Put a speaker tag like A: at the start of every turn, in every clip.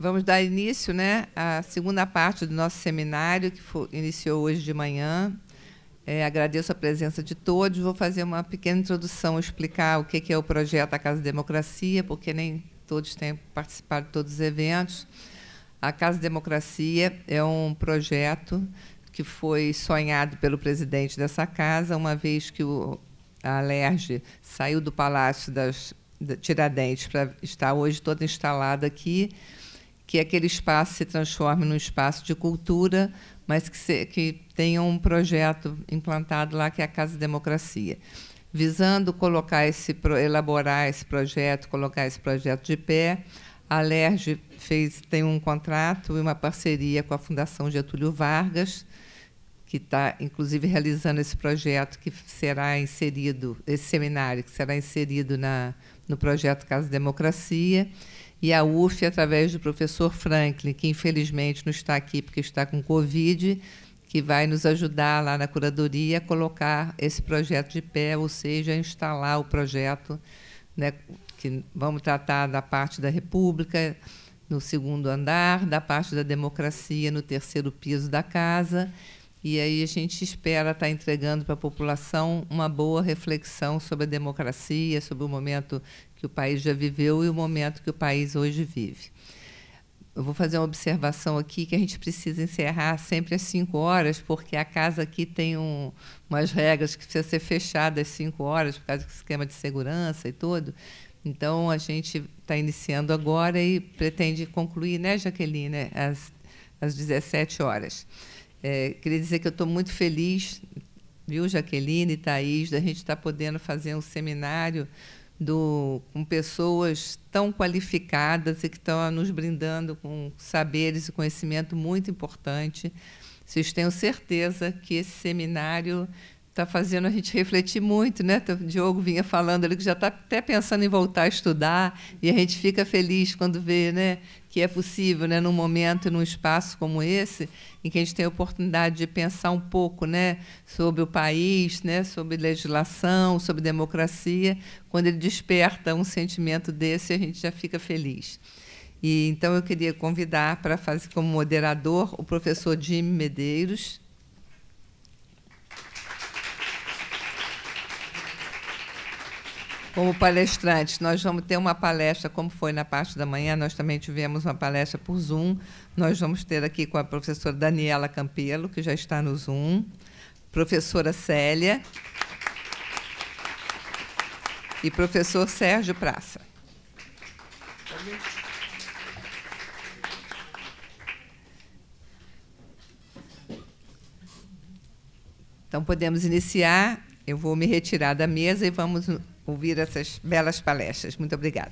A: Vamos dar início, né, à segunda parte do nosso seminário, que iniciou hoje de manhã. Agradeço a presença de todos. Vou fazer uma pequena introdução, explicar o que é o projeto A Casa Democracia, porque nem todos têm participado de todos os eventos. A Casa Democracia é um projeto que foi sonhado pelo presidente dessa casa, uma vez que a Alerj saiu do Palácio de Tiradentes para estar hoje toda instalada aqui, que aquele espaço se transforme num espaço de cultura, mas que tenha um projeto implantado lá, que é a Casa Democracia. Visando elaborar esse projeto, colocar esse projeto de pé, a Alerj tem um contrato e uma parceria com a Fundação Getúlio Vargas, que está, inclusive, realizando esse projeto que será inserido, esse seminário, que será inserido no projeto Casa Democracia, e a UF, através do professor Franklin, que, infelizmente, não está aqui porque está com Covid, que vai nos ajudar lá na curadoria a colocar esse projeto de pé, ou seja, a instalar o projeto, né, que vamos tratar da parte da República no segundo andar, da parte da democracia no terceiro piso da casa, e aí a gente espera estar entregando para a população uma boa reflexão sobre a democracia, sobre o momento que o país já viveu e o momento que o país hoje vive. Eu vou fazer uma observação aqui, que a gente precisa encerrar sempre às 5 horas, porque a casa aqui tem umas regras que precisam ser fechadas às 5 horas, por causa do esquema de segurança e tudo. Então, a gente está iniciando agora e pretende concluir, né, Jaqueline, né, às 17 horas. Queria dizer que eu estou muito feliz, viu, Jaqueline e Thaís, da gente estar podendo fazer um seminário com pessoas tão qualificadas e que estão nos brindando com saberes e conhecimento muito importante. Vocês tenham certeza que esse seminário está fazendo a gente refletir muito, né? O Diogo vinha falando ali que já está até pensando em voltar a estudar, e a gente fica feliz quando vê, né, que é possível, né, num momento, num espaço como esse, em que a gente tem a oportunidade de pensar um pouco, né, sobre o país, né, sobre legislação, sobre democracia. Quando ele desperta um sentimento desse, a gente já fica feliz. E então eu queria convidar para fazer como moderador o professor Jimmy Medeiros. Como palestrante, nós vamos ter uma palestra, como foi na parte da manhã, nós também tivemos uma palestra por Zoom. Nós vamos ter aqui com a professora Daniela Campelo, que já está no Zoom, professora Célia e professor Sérgio Praça. Então, podemos iniciar. Eu vou me retirar da mesa e vamos ouvir essas belas palestras. Muito obrigada.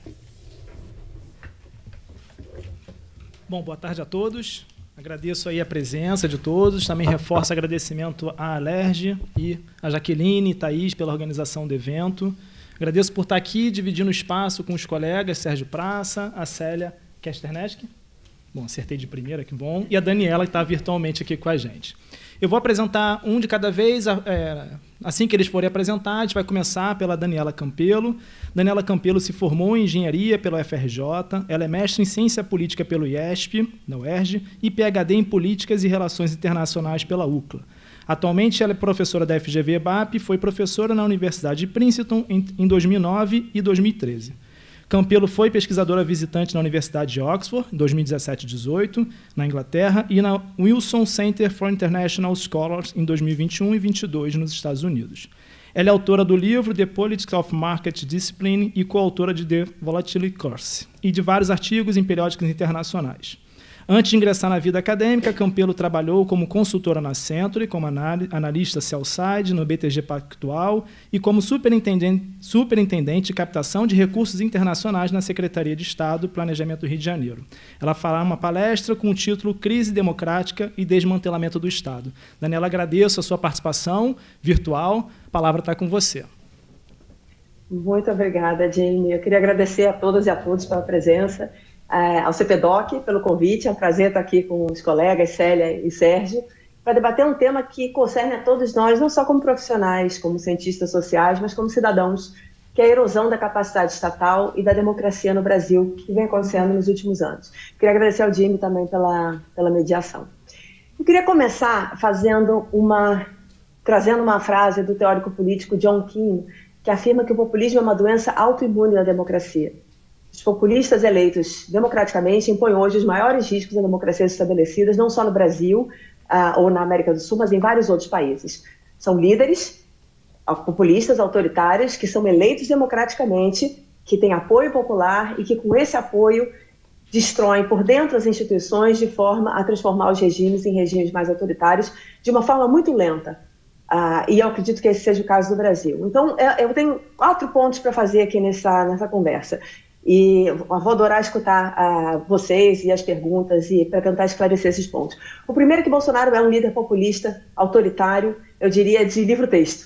B: Bom, boa tarde a todos. Agradeço aí a presença de todos. Também reforço agradecimento à Alerj e à Jaqueline e Thaís pela organização do evento. Agradeço por estar aqui dividindo o espaço com os colegas Sérgio Praça, a Célia Kesterneski. Bom, acertei de primeira, que bom. E a Daniela, que está virtualmente aqui com a gente. Eu vou apresentar um de cada vez. Assim que eles forem apresentar, a gente vai começar pela Daniela Campelo. Daniela Campelo se formou em engenharia pela UFRJ. Ela é mestre em ciência política pelo IESP, na UERJ, e PhD em políticas e relações internacionais pela UCLA. Atualmente, ela é professora da FGV-EBAP e foi professora na Universidade de Princeton em 2009 e 2013. Campelo foi pesquisadora visitante na Universidade de Oxford, em 2017 e 2018, na Inglaterra, e na Wilson Center for International Scholars, em 2021 e 2022, nos Estados Unidos. Ela é autora do livro The Politics of Market Discipline e coautora de The Volatility Course, e de vários artigos em periódicos internacionais. Antes de ingressar na vida acadêmica, Campelo trabalhou como consultora na Century, como analista sell-side no BTG Pactual e como superintendente de captação de recursos internacionais na Secretaria de Estado e Planejamento do Rio de Janeiro. Ela fará uma palestra com o título Crise Democrática e Desmantelamento do Estado. Daniela, agradeço a sua participação virtual. A palavra está com você.
C: Muito obrigada, Jamie. Eu queria agradecer a todas e a todos pela presença. Ao CPDOC pelo convite, é um prazer estar aqui com os colegas Célia e Sérgio, para debater um tema que concerne a todos nós, não só como profissionais, como cientistas sociais, mas como cidadãos que é a erosão da capacidade estatal e da democracia no Brasil, que vem acontecendo nos últimos anos. Queria agradecer ao Jimmy também pela mediação. Eu queria começar trazendo uma frase do teórico político John Keane, que afirma que o populismo é uma doença autoimune da democracia. Os populistas eleitos democraticamente impõem hoje os maiores riscos à democracia estabelecidas, não só no Brasil ou na América do Sul, mas em vários outros países. São líderes populistas, autoritários, que são eleitos democraticamente, que têm apoio popular e que, com esse apoio, destroem por dentro as instituições de forma a transformar os regimes em regimes mais autoritários de uma forma muito lenta. E eu acredito que esse seja o caso do Brasil. Então, eu tenho 4 pontos para fazer aqui nessa conversa. E eu vou adorar escutar vocês e as perguntas e para tentar esclarecer esses pontos. O primeiro é que Bolsonaro é um líder populista, autoritário, eu diria de livro-texto.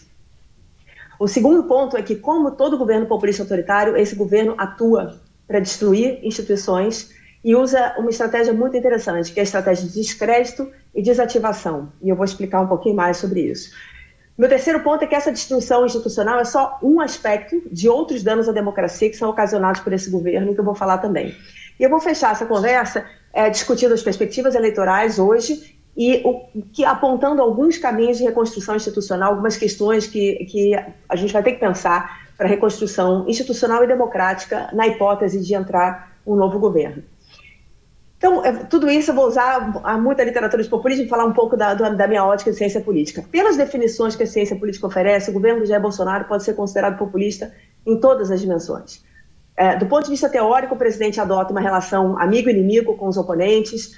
C: O segundo ponto é que, como todo governo populista autoritário, esse governo atua para destruir instituições e usa uma estratégia muito interessante, que é a estratégia de descrédito e desativação. E eu vou explicar um pouquinho mais sobre isso. Meu terceiro ponto é que essa destruição institucional é só um aspecto de outros danos à democracia que são ocasionados por esse governo, que eu vou falar também. E eu vou fechar essa conversa discutindo as perspectivas eleitorais hoje e apontando alguns caminhos de reconstrução institucional, algumas questões que a gente vai ter que pensar para a reconstrução institucional e democrática na hipótese de entrar um novo governo. Então, tudo isso eu vou usar muita literatura de populismo e falar um pouco da minha ótica de ciência política. Pelas definições que a ciência política oferece, o governo do Jair Bolsonaro pode ser considerado populista em todas as dimensões. Do ponto de vista teórico, o presidente adota uma relação amigo-inimigo com os oponentes,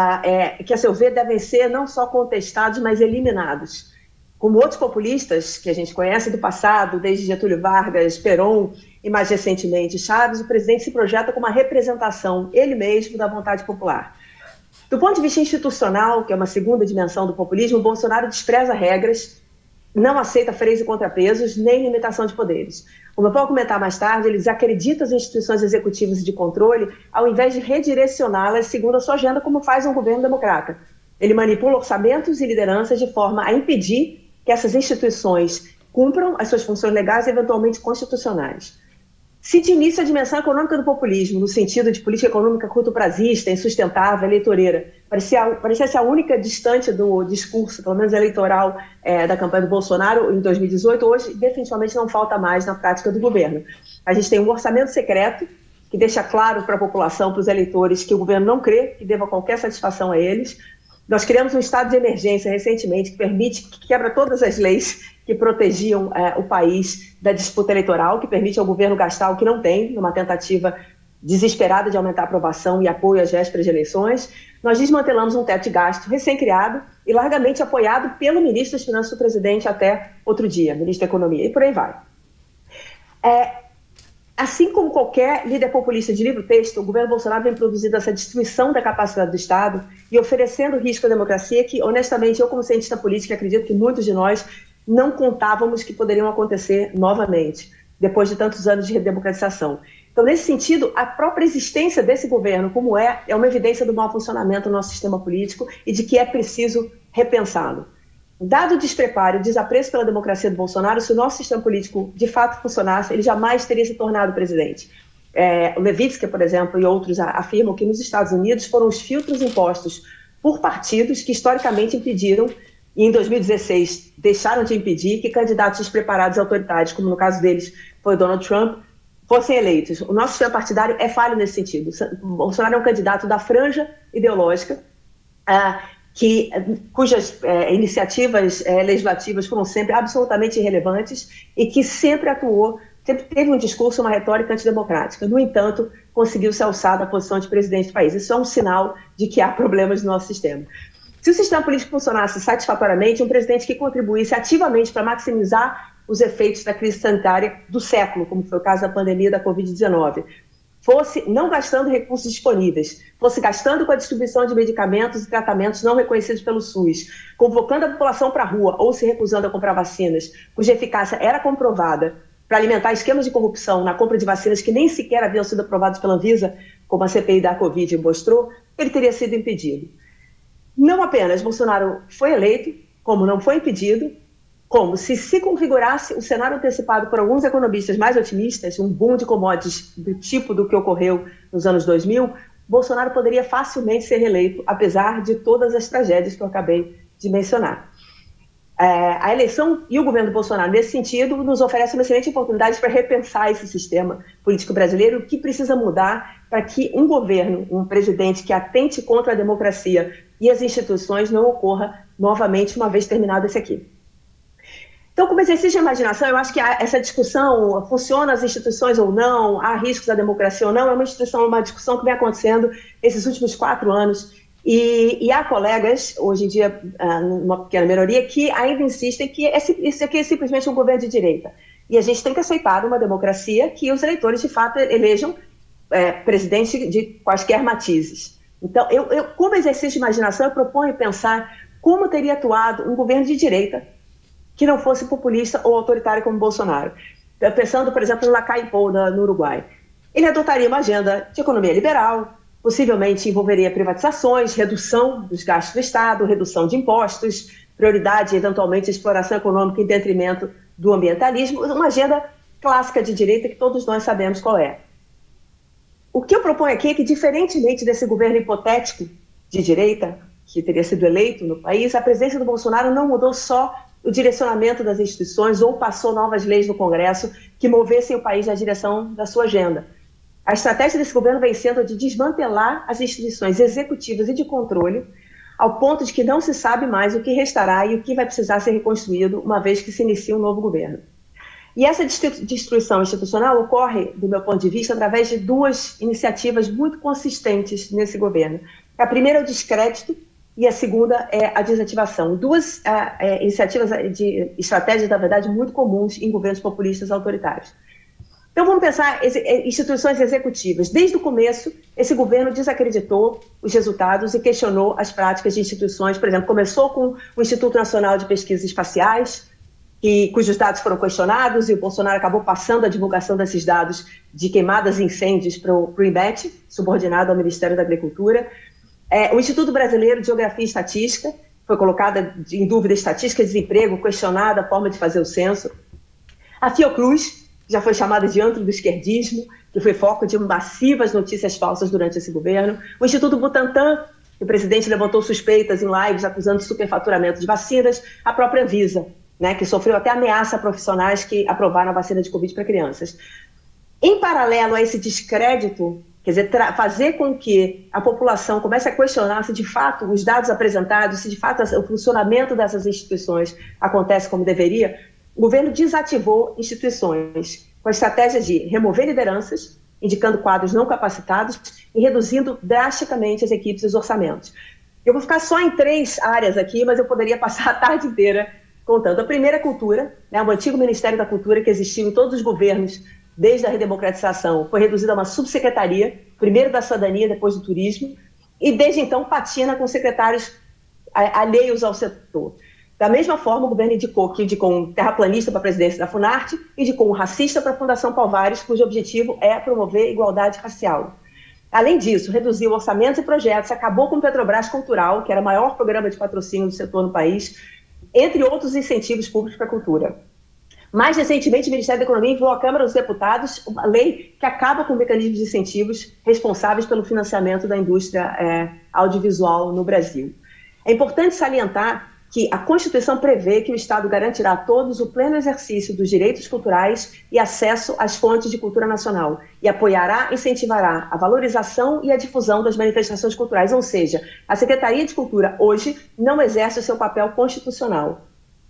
C: que, a seu ver, devem ser não só contestados, mas eliminados. Como outros populistas que a gente conhece do passado, desde Getúlio Vargas, Perón e, mais recentemente, Chaves, o presidente se projeta como uma representação, ele mesmo, da vontade popular. Do ponto de vista institucional, que é uma segunda dimensão do populismo, o Bolsonaro despreza regras, não aceita freios e contrapesos, nem limitação de poderes. Como eu vou comentar mais tarde, ele desacredita as instituições executivas e de controle, ao invés de redirecioná-las segundo a sua agenda, como faz um governo democrata. Ele manipula orçamentos e lideranças de forma a impedir que essas instituições cumpram as suas funções legais e eventualmente constitucionais. Se de início a dimensão econômica do populismo, no sentido de política econômica curto-prazista, insustentável, eleitoreira, parecia ser a única distante do discurso, pelo menos eleitoral, da campanha do Bolsonaro em 2018, hoje definitivamente não falta mais na prática do governo. A gente tem um orçamento secreto, que deixa claro para a população, para os eleitores, que o governo não crê que deva qualquer satisfação a eles. Nós criamos um estado de emergência recentemente que quebra todas as leis que protegiam o país da disputa eleitoral, que permite ao governo gastar o que não tem, numa tentativa desesperada de aumentar a aprovação e apoio às vésperas de eleições. Nós desmantelamos um teto de gasto recém-criado e largamente apoiado pelo ministro das Finanças do presidente até outro dia, ministro da Economia, e por aí vai. Assim como qualquer líder populista de livro-texto, o governo Bolsonaro vem produzindo essa destruição da capacidade do Estado e oferecendo risco à democracia que, honestamente, eu como cientista política acredito que muitos de nós não contávamos que poderiam acontecer novamente, depois de tantos anos de redemocratização. Então, nesse sentido, a própria existência desse governo, como é uma evidência do mau funcionamento do nosso sistema político e de que é preciso repensá-lo. Dado o despreparo e o desapreço pela democracia do Bolsonaro, se o nosso sistema político de fato funcionasse, ele jamais teria se tornado presidente. O Levitsky, por exemplo, e outros afirmam que nos Estados Unidos foram os filtros impostos por partidos que historicamente impediram, e em 2016 deixaram de impedir, que candidatos despreparados e autoritários, como no caso deles foi Donald Trump, fossem eleitos. O nosso sistema partidário é falho nesse sentido. O Bolsonaro é um candidato da franja ideológica, cujas iniciativas legislativas foram sempre absolutamente irrelevantes e que sempre teve um discurso, uma retórica antidemocrática. No entanto, conseguiu se alçar da posição de presidente do país. Isso é um sinal de que há problemas no nosso sistema. Se o sistema político funcionasse satisfatoriamente, um presidente que contribuísse ativamente para maximizar os efeitos da crise sanitária do século, como foi o caso da pandemia da Covid-19, fosse não gastando recursos disponíveis, fosse gastando com a distribuição de medicamentos e tratamentos não reconhecidos pelo SUS, convocando a população para a rua ou se recusando a comprar vacinas, cuja eficácia era comprovada, para alimentar esquemas de corrupção na compra de vacinas que nem sequer haviam sido aprovadas pela Anvisa, como a CPI da Covid mostrou, ele teria sido impedido. Não apenas Bolsonaro foi eleito, como não foi impedido, como se configurasse o cenário antecipado por alguns economistas mais otimistas, um boom de commodities do tipo do que ocorreu nos anos 2000, Bolsonaro poderia facilmente ser reeleito, apesar de todas as tragédias que eu acabei de mencionar. A eleição e o governo Bolsonaro, nesse sentido, nos oferece uma excelente oportunidade para repensar esse sistema político brasileiro, o que precisa mudar para que um governo, um presidente que atente contra a democracia e as instituições não ocorra novamente uma vez terminado esse aqui. Então, como exercício de imaginação, eu acho que essa discussão, funciona as instituições ou não, há riscos da democracia ou não, é uma discussão que vem acontecendo esses últimos 4 anos. E há colegas, hoje em dia, numa pequena minoria, que ainda insistem que isso aqui é simplesmente um governo de direita. E a gente tem que aceitar uma democracia que os eleitores, de fato, elejam presidente de quaisquer matizes. Então, como exercício de imaginação, eu proponho pensar como teria atuado um governo de direita que não fosse populista ou autoritário como Bolsonaro. Pensando, por exemplo, no Lacalle Pou, no Uruguai. Ele adotaria uma agenda de economia liberal, possivelmente envolveria privatizações, redução dos gastos do Estado, redução de impostos, prioridade, eventualmente, exploração econômica em detrimento do ambientalismo, uma agenda clássica de direita que todos nós sabemos qual é. O que eu proponho aqui é que, diferentemente desse governo hipotético de direita, que teria sido eleito no país, a presença do Bolsonaro não mudou só o direcionamento das instituições ou passou novas leis no Congresso que movessem o país na direção da sua agenda. A estratégia desse governo vem sendo de desmantelar as instituições executivas e de controle, ao ponto de que não se sabe mais o que restará e o que vai precisar ser reconstruído uma vez que se inicia um novo governo. E essa destruição institucional ocorre, do meu ponto de vista, através de 2 iniciativas muito consistentes nesse governo. A primeira é o descrédito e a segunda é a desativação. 2 iniciativas de estratégias, na verdade, muito comuns em governos populistas autoritários. Então, vamos pensar instituições executivas. Desde o começo, esse governo desacreditou os resultados e questionou as práticas de instituições. Por exemplo, começou com o Instituto Nacional de Pesquisas Espaciais, cujos dados foram questionados, e o Bolsonaro acabou passando a divulgação desses dados de queimadas e incêndios para o INMET, subordinado ao Ministério da Agricultura. O Instituto Brasileiro de Geografia e Estatística, foi colocada em dúvida estatística de desemprego, questionada a forma de fazer o censo. A Fiocruz, já foi chamada de antro do esquerdismo, que foi foco de massivas notícias falsas durante esse governo. O Instituto Butantan, que o presidente levantou suspeitas em lives acusando de superfaturamento de vacinas. A própria Anvisa, que sofreu até ameaça a profissionais que aprovaram a vacina de Covid para crianças. Em paralelo a esse descrédito, quer dizer, fazer com que a população comece a questionar se de fato os dados apresentados, se de fato o funcionamento dessas instituições acontece como deveria, o governo desativou instituições com a estratégia de remover lideranças, indicando quadros não capacitados e reduzindo drasticamente as equipes e os orçamentos. Eu vou ficar só em 3 áreas aqui, mas eu poderia passar a tarde inteira contando. A primeira é a cultura, o antigo Ministério da Cultura que existiu em todos os governos desde a redemocratização, foi reduzido a uma subsecretaria, primeiro da cidadania, depois do turismo, e desde então patina com secretários alheios ao setor. Da mesma forma, o governo indicou um terraplanista para a presidência da Funarte, indicou um racista para a Fundação Palvares, cujo objetivo é promover igualdade racial. Além disso, reduziu orçamentos e projetos, acabou com o Petrobras Cultural, que era o maior programa de patrocínio do setor no país, entre outros incentivos públicos para a cultura. Mais recentemente, o Ministério da Economia enviou à Câmara dos Deputados uma lei que acaba com mecanismos de incentivos responsáveis pelo financiamento da indústria audiovisual no Brasil. É importante salientar que a Constituição prevê que o Estado garantirá a todos o pleno exercício dos direitos culturais e acesso às fontes de cultura nacional, e apoiará e incentivará a valorização e a difusão das manifestações culturais, ou seja, a Secretaria de Cultura hoje não exerce o seu papel constitucional,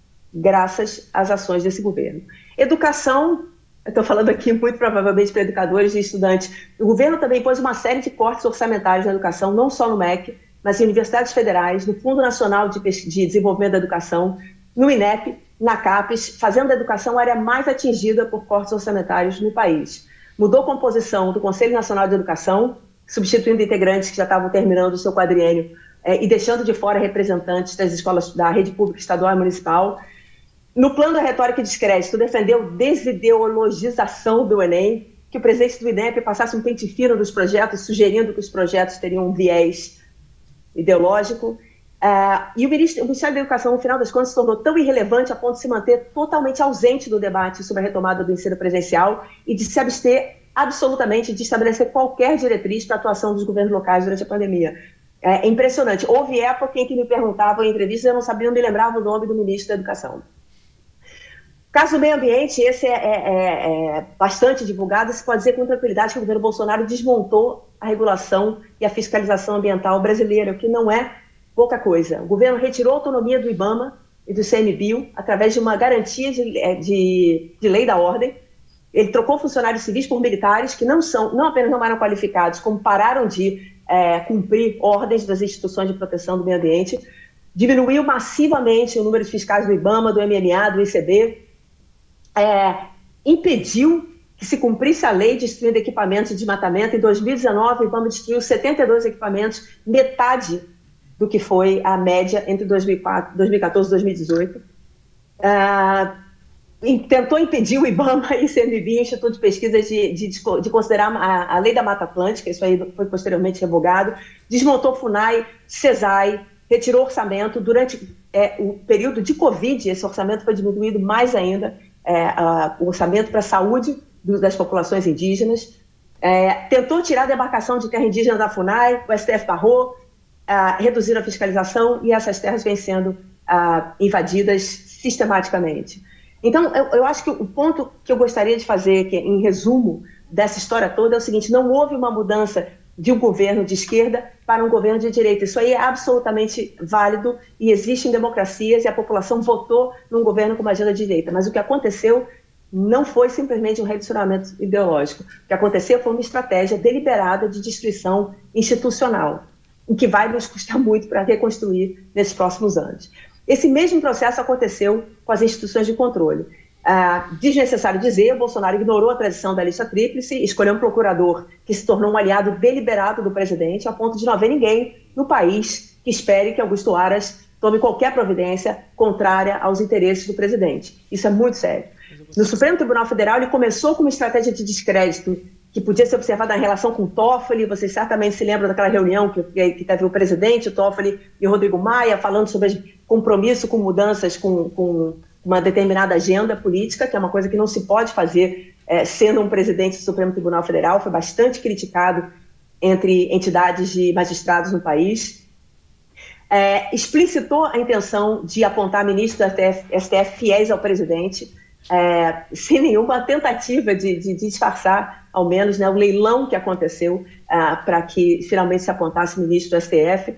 C: graças às ações desse governo. Educação, eu estou falando aqui muito provavelmente para educadores e estudantes, o governo também pôs uma série de cortes orçamentários na educação, não só no MEC, nas universidades federais, no Fundo Nacional de Desenvolvimento da Educação, no INEP, na CAPES, fazendo a educação a área mais atingida por cortes orçamentários no país. Mudou a composição do Conselho Nacional de Educação, substituindo integrantes que já estavam terminando o seu quadriênio e deixando de fora representantes das escolas da rede pública estadual e municipal. No plano da retórica e descrédito, defendeu desideologização do Enem, que o presidente do INEP passasse um pente fino dos projetos, sugerindo que os projetos teriam um viés ideológico. E o Ministério da Educação, no final das contas, se tornou tão irrelevante a ponto de se manter totalmente ausente do debate sobre a retomada do ensino presencial e de se abster absolutamente de estabelecer qualquer diretriz para a atuação dos governos locais durante a pandemia. É impressionante. Houve época em que me perguntavam em entrevistas e eu não sabia, não me lembrava o nome do ministro da Educação. Caso do meio ambiente, esse é bastante divulgado, se pode dizer com tranquilidade que o governo Bolsonaro desmontou a regulação e a fiscalização ambiental brasileira, o que não é pouca coisa. O governo retirou a autonomia do IBAMA e do ICMBio através de uma garantia de lei da ordem. Ele trocou funcionários civis por militares que não apenas não eram qualificados, como pararam de cumprir ordens das instituições de proteção do meio ambiente, diminuiu massivamente o número de fiscais do IBAMA, do MMA, do ICB, impediu que se cumprisse a lei destruindo equipamentos de desmatamento. Em 2019, o IBAMA destruiu 72 equipamentos, metade do que foi a média entre 2014 e 2018. Tentou impedir o IBAMA e o ICMBio, Instituto de Pesquisas, de considerar a lei da Mata Atlântica, isso aí foi posteriormente revogado, desmontou FUNAI, CESAI, retirou orçamento. Durante o período de Covid, esse orçamento foi diminuído mais ainda, o orçamento para a saúde das populações indígenas, tentou tirar a demarcação de terra indígena da FUNAI, o STF barrou, reduziram a fiscalização e essas terras vêm sendo invadidas sistematicamente. Então, eu acho que o ponto que eu gostaria de fazer, que, em resumo dessa história toda, é o seguinte: não houve uma mudança de um governo de esquerda para um governo de direita. Isso aí é absolutamente válido e existe em democracias e a população votou num governo com uma agenda de direita. Mas o que aconteceu não foi simplesmente um redirecionamento ideológico. O que aconteceu foi uma estratégia deliberada de destruição institucional, o que vai nos custar muito para reconstruir nesses próximos anos. Esse mesmo processo aconteceu com as instituições de controle. Desnecessário dizer, o Bolsonaro ignorou a tradição da lista tríplice, escolheu um procurador que se tornou um aliado deliberado do presidente, a ponto de não haver ninguém no país que espere que Augusto Aras tome qualquer providência contrária aos interesses do presidente. Isso é muito sério. No Supremo Tribunal Federal, ele começou com uma estratégia de descrédito que podia ser observada na relação com o Toffoli. Vocês certamente se lembram daquela reunião que teve o presidente, o Toffoli e o Rodrigo Maia, falando sobre compromisso com mudanças, com uma determinada agenda política, que é uma coisa que não se pode fazer sendo um presidente do Supremo Tribunal Federal. Foi bastante criticado entre entidades de magistrados no país. Explicitou a intenção de apontar ministros do STF fiéis ao presidente, sem nenhuma tentativa de disfarçar, ao menos, o leilão que aconteceu para que finalmente se apontasse ministro do STF.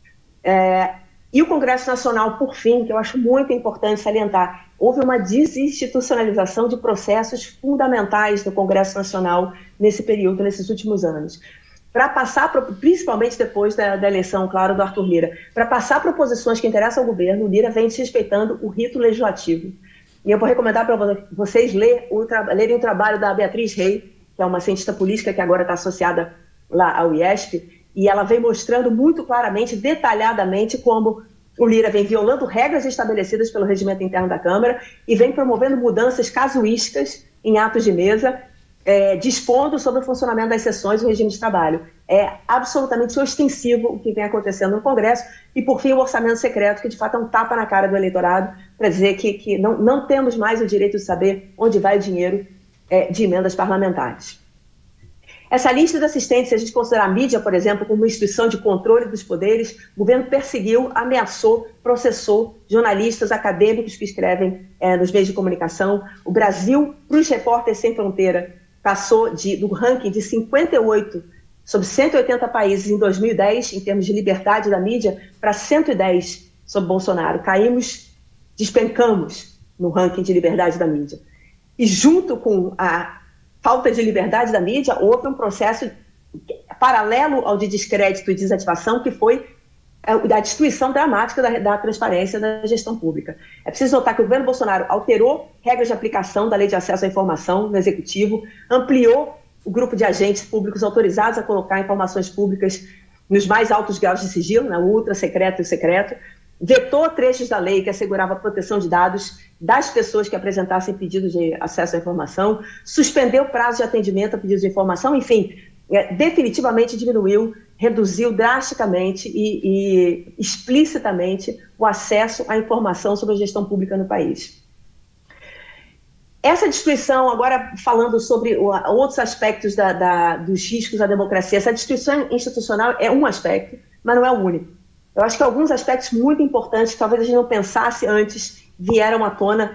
C: E o Congresso Nacional, por fim, que eu acho muito importante salientar, houve uma desinstitucionalização de processos fundamentais do Congresso Nacional nesse período, nesses últimos anos. Para passar, principalmente depois da eleição, claro, do Arthur Lira, para passar proposições que interessam ao governo, o Lira vem desrespeitando o rito legislativo. E eu vou recomendar para vocês lerem o trabalho da Beatriz Rey, que é uma cientista política que agora está associada lá ao IESP, e ela vem mostrando muito claramente, detalhadamente, como o Lira vem violando regras estabelecidas pelo regimento interno da Câmara e vem promovendo mudanças casuísticas em atos de mesa, dispondo sobre o funcionamento das sessões e o regime de trabalho. É absolutamente ostensivo o que vem acontecendo no Congresso. E, por fim, o orçamento secreto, que de fato é um tapa na cara do eleitorado, para dizer que não temos mais o direito de saber onde vai o dinheiro de emendas parlamentares. Essa lista de assistentes, se a gente considerar a mídia, por exemplo, como uma instituição de controle dos poderes, o governo perseguiu, ameaçou, processou jornalistas, acadêmicos que escrevem nos meios de comunicação. O Brasil, para os Repórteres Sem Fronteira, passou do ranking de 58 sobre 180 países em 2010, em termos de liberdade da mídia, para 110 sob Bolsonaro. Despencamos no ranking de liberdade da mídia. E junto com a falta de liberdade da mídia, houve um processo paralelo ao de descrédito e desativação, que foi a destruição dramática da transparência da gestão pública. É preciso notar que o governo Bolsonaro alterou regras de aplicação da Lei de Acesso à Informação no Executivo, ampliou o grupo de agentes públicos autorizados a colocar informações públicas nos mais altos graus de sigilo, o ultra secreto e o secreto, vetou trechos da lei que assegurava a proteção de dados das pessoas que apresentassem pedidos de acesso à informação, suspendeu o prazo de atendimento a pedidos de informação, enfim, definitivamente diminuiu reduziu drasticamente e explicitamente o acesso à informação sobre a gestão pública no país. Essa destruição, agora falando sobre outros aspectos dos riscos à democracia, essa destruição institucional é um aspecto, mas não é o único. Eu acho que alguns aspectos muito importantes, que talvez a gente não pensasse antes, vieram à tona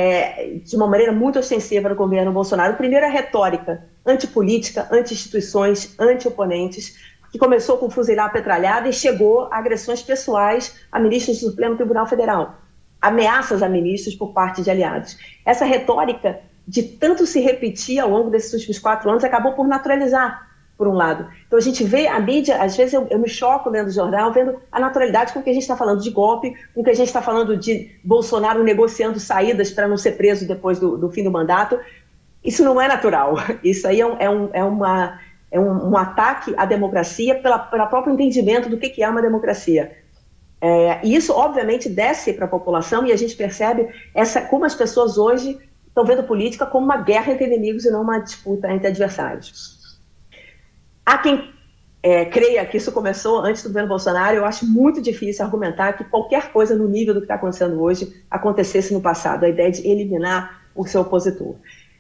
C: de uma maneira muito ostensiva no governo Bolsonaro. O primeiro é a retórica antipolítica, anti-instituições, anti-oponentes, que começou com fuzilar a petralhada e chegou a agressões pessoais a ministros do Supremo Tribunal Federal, ameaças a ministros por parte de aliados. Essa retórica, de tanto se repetir ao longo desses últimos 4 anos, acabou por naturalizar, por um lado. Então a gente vê a mídia, às vezes eu me choco lendo o jornal, vendo a naturalidade com que a gente está falando de golpe, com que a gente está falando de Bolsonaro negociando saídas para não ser preso depois do fim do mandato. Isso não é natural. Isso aí é um ataque à democracia pelo próprio entendimento do que é uma democracia. E isso, obviamente, desce para a população e a gente percebe como as pessoas hoje estão vendo política como uma guerra entre inimigos e não uma disputa entre adversários. Há quem creia que isso começou antes do governo Bolsonaro. Eu acho muito difícil argumentar que qualquer coisa no nível do que está acontecendo hoje acontecesse no passado, a ideia de eliminar o seu opositor.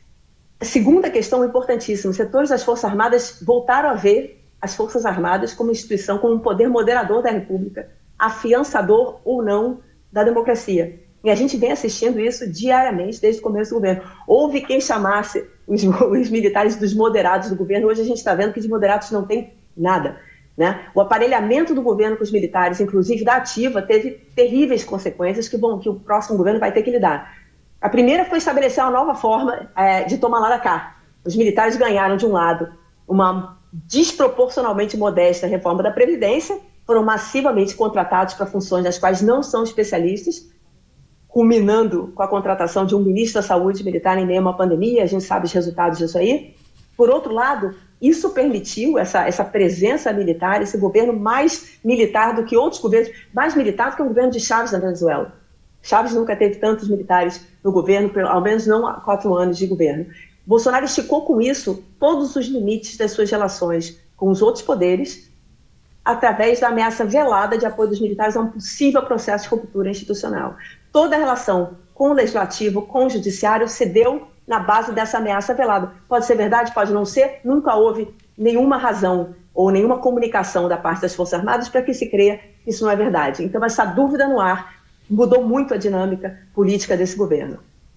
C: A segunda questão importantíssima: os setores das Forças Armadas voltaram a ver as Forças Armadas como instituição, como um poder moderador da República, afiançador ou não da democracia. E a gente vem assistindo isso diariamente desde o começo do governo. Houve quem chamasse os militares dos moderados do governo. Hoje a gente está vendo que de moderados não tem nada, né? O aparelhamento do governo com os militares, inclusive da ativa, teve terríveis consequências que o próximo governo vai ter que lidar. A primeira foi estabelecer uma nova forma de tomar lá da cá. Os militares ganharam, de um lado, uma desproporcionalmente modesta reforma da Previdência, foram massivamente contratados para funções das quais não são especialistas, culminando com a contratação de um ministro da Saúde militar em meio a uma pandemia. A gente sabe os resultados disso aí. Por outro lado, isso permitiu essa presença militar, esse governo mais militar do que outros governos, mais militar do que o governo de Chávez na Venezuela. Chávez nunca teve tantos militares no governo, ao menos não há 4 anos de governo. Bolsonaro esticou com isso todos os limites das suas relações com os outros poderes, através da ameaça velada de apoio dos militares a um possível processo de ruptura institucional. Toda a relação com o Legislativo, com o Judiciário, se deu na base dessa ameaça velada. Pode ser verdade, pode não ser, nunca houve nenhuma razão ou nenhuma comunicação da parte das Forças Armadas para que se creia que isso não é verdade. Então, essa dúvida no ar mudou muito a dinâmica política desse governo.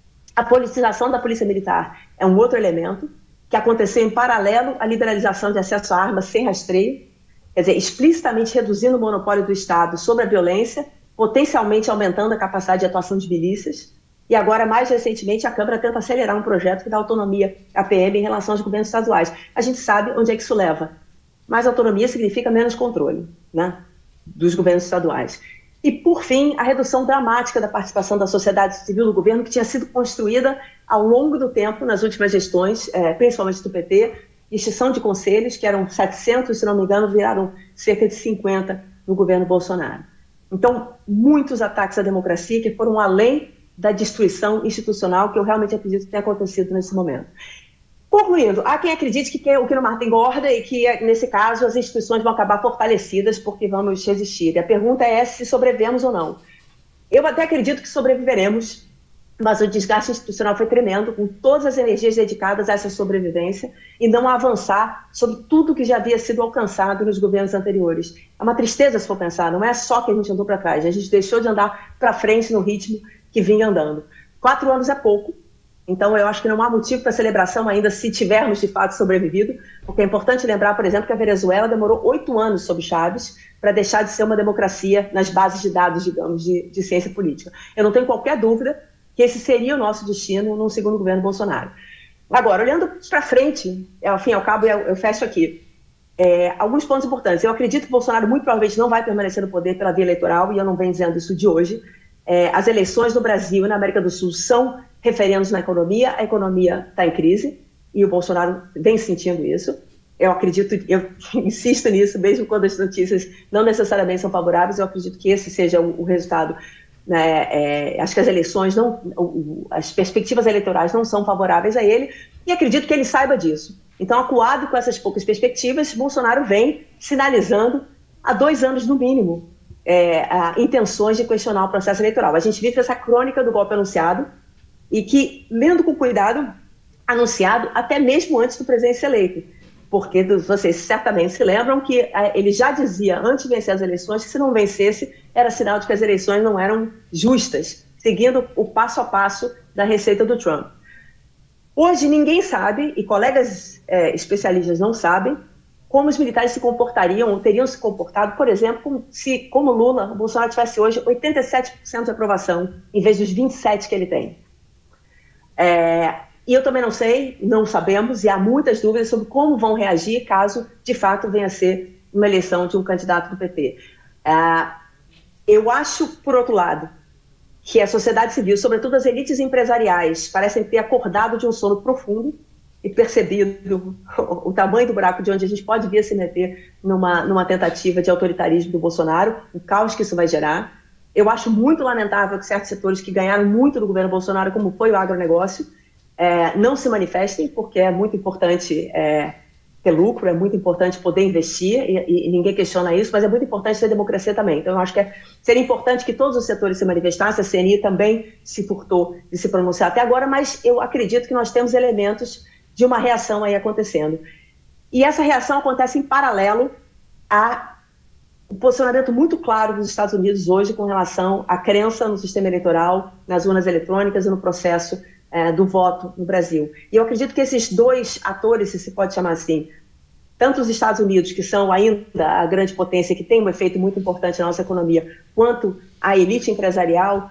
C: A politização da Polícia Militar é um outro elemento que aconteceu em paralelo à liberalização de acesso a armas sem rastreio, quer dizer, explicitamente reduzindo o monopólio do Estado sobre a violência, potencialmente aumentando a capacidade de atuação de milícias. E agora, mais recentemente, a Câmara tenta acelerar um projeto que dá autonomia à PM em relação aos governos estaduais. A gente sabe onde é que isso leva. Mais autonomia significa menos controle, né, dos governos estaduais. E, por fim, a redução dramática da participação da sociedade civil no governo, que tinha sido construída ao longo do tempo, nas últimas gestões, principalmente do PT, extinção de conselhos, que eram 700, se não me engano, viraram cerca de 50 no governo Bolsonaro. Então, muitos ataques à democracia que foram além da destruição institucional que eu realmente acredito que tenha acontecido nesse momento. Concluindo, há quem acredite que o que não mata engorda e que, nesse caso, as instituições vão acabar fortalecidas porque vamos resistir. E a pergunta é se sobrevivemos ou não. Eu até acredito que sobreviveremos, mas o desgaste institucional foi tremendo, com todas as energias dedicadas a essa sobrevivência e não a avançar sobre tudo que já havia sido alcançado nos governos anteriores. É uma tristeza se for pensar, não é só que a gente andou para trás, a gente deixou de andar para frente no ritmo que vinha andando. 4 anos é pouco, então eu acho que não há motivo para celebração ainda se tivermos de fato sobrevivido, porque é importante lembrar, por exemplo, que a Venezuela demorou 8 anos sob Chávez para deixar de ser uma democracia nas bases de dados, digamos, de ciência política. Eu não tenho qualquer dúvida que esse seria o nosso destino num segundo governo Bolsonaro. Agora, olhando para frente, ao fim e ao cabo, eu fecho aqui. Alguns pontos importantes. Eu acredito que Bolsonaro muito provavelmente não vai permanecer no poder pela via eleitoral, e eu não venho dizendo isso de hoje. As eleições no Brasil e na América do Sul são referendos na economia, a economia está em crise, e o Bolsonaro vem sentindo isso. Eu acredito, eu insisto nisso, mesmo quando as notícias não necessariamente são favoráveis, eu acredito que esse seja o resultado. Acho que as eleições, as perspectivas eleitorais não são favoráveis a ele, e acredito que ele saiba disso. Então, acuado com essas poucas perspectivas, Bolsonaro vem sinalizando há 2 anos, no mínimo, intenções de questionar o processo eleitoral. A gente vive essa crônica do golpe anunciado e que, lendo com cuidado, anunciado até mesmo antes do presidente ser eleito. Porque vocês certamente se lembram que ele já dizia, antes de vencer as eleições, que se não vencesse, era sinal de que as eleições não eram justas, seguindo o passo a passo da receita do Trump. Hoje ninguém sabe, e colegas especialistas não sabem, como os militares se comportariam, ou teriam se comportado, por exemplo, se, como Lula, o Bolsonaro tivesse hoje 87% de aprovação, em vez dos 27% que ele tem. E eu também não sei, não sabemos, e há muitas dúvidas sobre como vão reagir caso, de fato, venha a ser uma eleição de um candidato do PT. Eu acho, por outro lado, que a sociedade civil, sobretudo as elites empresariais, parecem ter acordado de um sono profundo e percebido o tamanho do buraco de onde a gente pode vir a se meter numa tentativa de autoritarismo do Bolsonaro, o caos que isso vai gerar. Eu acho muito lamentável que certos setores que ganharam muito do governo Bolsonaro, como foi o agronegócio, não se manifestem, porque é muito importante ter lucro, é muito importante poder investir, e ninguém questiona isso, mas é muito importante ter democracia também. Então, eu acho que seria importante que todos os setores se manifestassem. A CNI também se furtou de se pronunciar até agora, mas eu acredito que nós temos elementos de uma reação aí acontecendo. E essa reação acontece em paralelo a um posicionamento muito claro dos Estados Unidos hoje com relação à crença no sistema eleitoral, nas urnas eletrônicas e no processo do voto no Brasil. E eu acredito que esses dois atores, se pode chamar assim, tanto os Estados Unidos, que são ainda a grande potência, que tem um efeito muito importante na nossa economia, quanto a elite empresarial,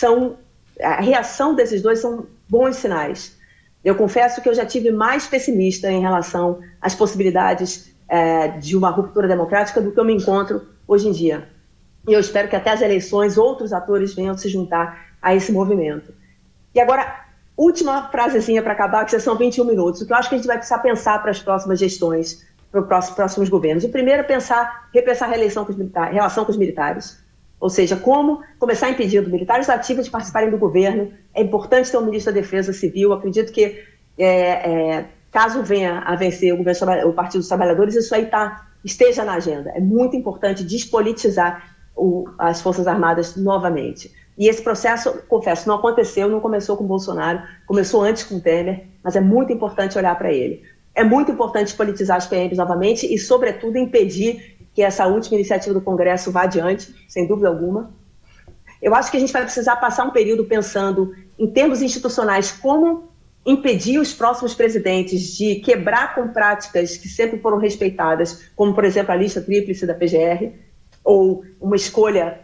C: a reação desses dois são bons sinais. Eu confesso que eu já tive mais pessimista em relação às possibilidades de uma ruptura democrática do que eu me encontro hoje em dia. E eu espero que até as eleições outros atores venham se juntar a esse movimento. E agora, última frasezinha para acabar, que já são 21 minutos. O que eu acho que a gente vai precisar pensar para as próximas gestões, para os próximos governos. O primeiro é repensar a relação com os militares. Ou seja, como começar impedindo militares ativos de participarem do governo. É importante ter um ministro da Defesa Civil. Acredito que, caso venha a vencer o Partido dos Trabalhadores, isso aí esteja na agenda. É muito importante despolitizar as Forças Armadas novamente. E esse processo, confesso, não aconteceu, não começou com o Bolsonaro, começou antes com o Temer, mas é muito importante olhar para ele. É muito importante politizar as PMs novamente e, sobretudo, impedir que essa última iniciativa do Congresso vá adiante, sem dúvida alguma. Eu acho que a gente vai precisar passar um período pensando, em termos institucionais, como impedir os próximos presidentes de quebrar com práticas que sempre foram respeitadas, como, por exemplo, a lista tríplice da PGR, ou uma escolha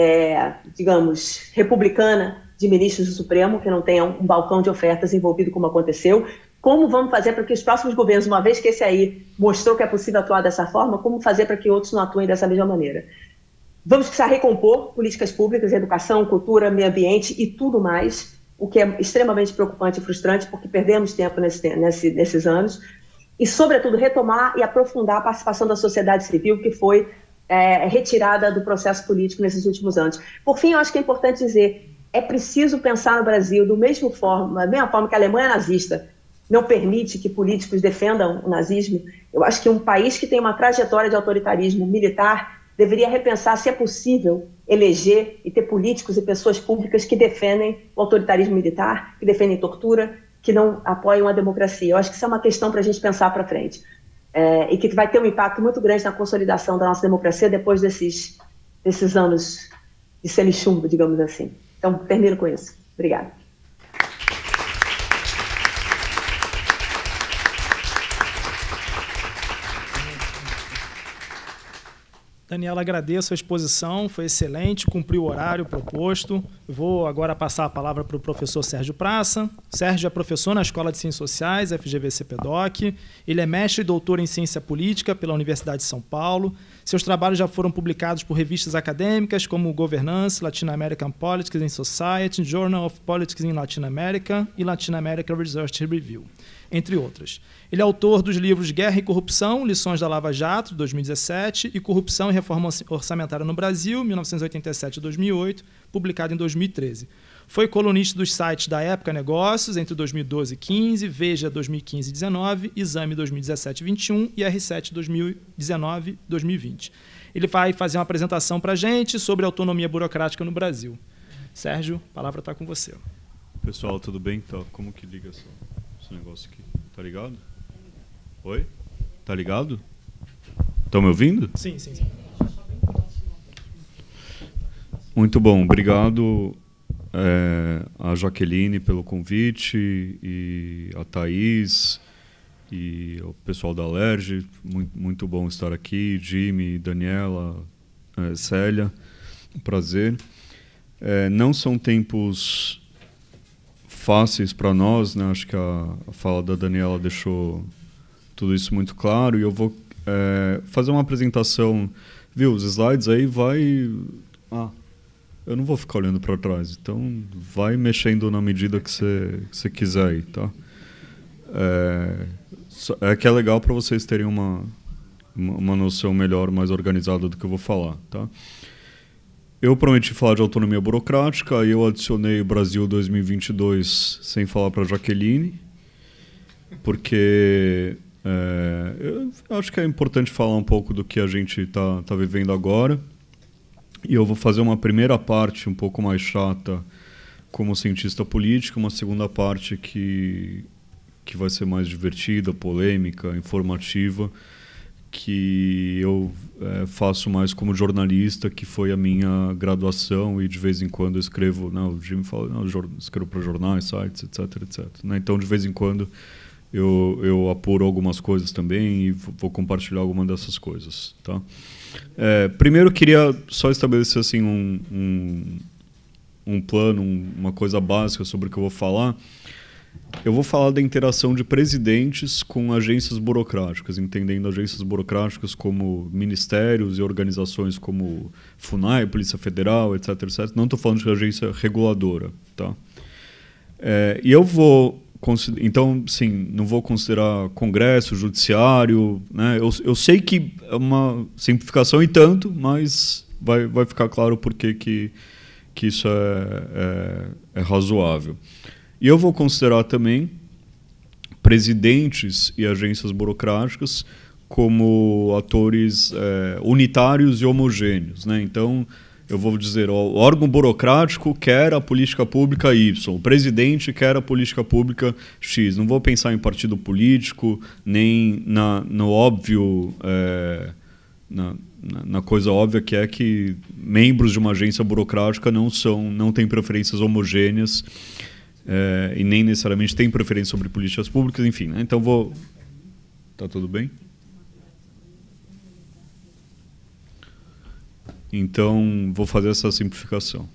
C: digamos, republicana de ministros do Supremo, que não tenham um balcão de ofertas envolvido como aconteceu. Como vamos fazer para que os próximos governos, uma vez que esse aí mostrou que é possível atuar dessa forma, como fazer para que outros não atuem dessa mesma maneira? Vamos precisar recompor políticas públicas, educação, cultura, meio ambiente e tudo mais, o que é extremamente preocupante e frustrante, porque perdemos tempo nesses anos. E, sobretudo, retomar e aprofundar a participação da sociedade civil, que foi retirada do processo político nesses últimos anos. Por fim, eu acho que é importante dizer, é preciso pensar no Brasil da mesma forma que a Alemanha nazista não permite que políticos defendam o nazismo. Eu acho que um país que tem uma trajetória de autoritarismo militar deveria repensar se é possível eleger e ter políticos e pessoas públicas que defendem o autoritarismo militar, que defendem tortura, que não apoiam a democracia. Eu acho que isso é uma questão para a gente pensar para frente. E que vai ter um impacto muito grande na consolidação da nossa democracia depois desses anos de semichumbo, digamos assim. Então, termino com isso. Obrigada.
B: Daniela, agradeço a exposição, foi excelente, cumpriu o horário proposto. Vou agora passar a palavra para o professor Sérgio Praça. Sérgio é professor na Escola de Ciências Sociais, FGV CPDOC. Ele é mestre e doutor em Ciência Política pela Universidade de São Paulo. Seus trabalhos já foram publicados por revistas acadêmicas como Governance, Latin American Politics and Society, Journal of Politics in Latin America e Latin America Research Review, entre outras. Ele é autor dos livros Guerra e Corrupção, Lições da Lava Jato, de 2017, e Corrupção e Reforma Orçamentária no Brasil, 1987 a 2008, publicado em 2013. Foi colunista dos sites da Época Negócios entre 2012 e 15, Veja 2015 e 19, Exame 2017 e 21 e R7 2019 e 2020. Ele vai fazer uma apresentação para a gente sobre autonomia burocrática no Brasil. Sérgio, a palavra está com você.
D: Pessoal, tudo bem? Tá, como que liga esse negócio aqui? Tá ligado? Oi? Tá ligado? Estão me ouvindo?
B: Sim.
D: Muito bom. Obrigado a Jaqueline pelo convite e a Thaís e o pessoal da Alerj. Muito bom estar aqui. Jimmy, Daniela, Célia. Um prazer. Não são tempos fáceis para nós, né? Acho que a fala da Daniela deixou tudo isso muito claro, e eu vou fazer uma apresentação. Viu, os slides aí eu não vou ficar olhando para trás, então vai mexendo na medida que você quiser aí, tá? Que é legal para vocês terem uma noção melhor, mais organizada do que eu vou falar, tá? Eu prometi falar de autonomia burocrática, aí eu adicionei o Brasil 2022 sem falar para a Jaqueline, porque eu acho que é importante falar um pouco do que a gente tá vivendo agora. E eu vou fazer uma primeira parte um pouco mais chata como cientista político, uma segunda parte que vai ser mais divertida, polêmica, informativa, que eu faço mais como jornalista, que foi a minha graduação, e de vez em quando eu escrevo, o Jimmy fala, escrevo para jornais, sites, etc. Né? Então, de vez em quando, eu apuro algumas coisas também e vou compartilhar alguma dessas coisas. Tá? Primeiro, eu queria só estabelecer assim, um plano, uma coisa básica sobre o que eu vou falar. Eu vou falar da interação de presidentes com agências burocráticas, entendendo agências burocráticas como ministérios e organizações como FUNAI, Polícia Federal, etc. Não estou falando de agência reguladora. Tá? E eu vou... Então, sim, não vou considerar Congresso, Judiciário. Né? Eu sei que é uma simplificação e tanto, mas vai ficar claro por que isso é razoável. E eu vou considerar também presidentes e agências burocráticas como atores unitários e homogêneos. Né? Então, eu vou dizer, o órgão burocrático quer a política pública Y, o presidente quer a política pública X. Não vou pensar em partido político, nem no óbvio, na coisa óbvia que é que membros de uma agência burocrática não têm preferências homogêneas, e nem necessariamente têm preferência sobre políticas públicas, enfim. Né? Então, Tá tudo bem? Então, vou fazer essa simplificação.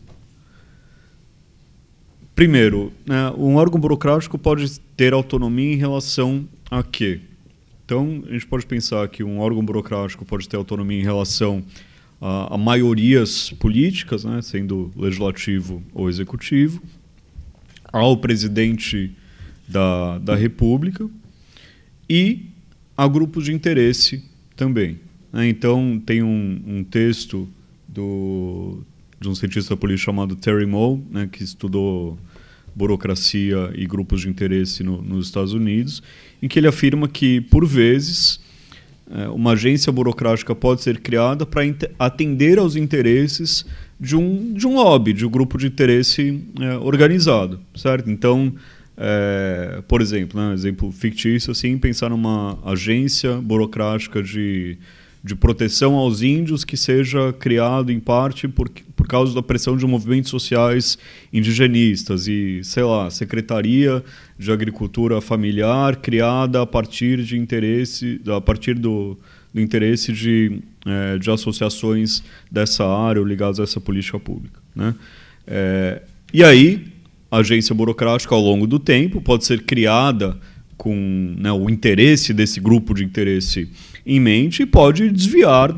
D: Primeiro, um órgão burocrático pode ter autonomia em relação a quê? Então, a gente pode pensar que um órgão burocrático pode ter autonomia em relação a maiorias políticas, né, sendo legislativo ou executivo, ao presidente da República e a grupos de interesse também. Então, tem um texto de um cientista político chamado Terry Moe, né, que estudou burocracia e grupos de interesse nos Estados Unidos, em que ele afirma que, por vezes, uma agência burocrática pode ser criada para atender aos interesses de um lobby, de um grupo de interesse organizado, certo? Então, por exemplo, um exemplo fictício, assim, pensar numa agência burocrática de proteção aos índios que seja criado, em parte, por causa da pressão de movimentos sociais indigenistas e, sei lá, Secretaria de Agricultura Familiar criada a partir de interesse, do interesse de associações dessa área ou ligadas a essa política pública. Né? E aí, a agência burocrática, ao longo do tempo, pode ser criada com o interesse desse grupo de interesse em mente e pode desviar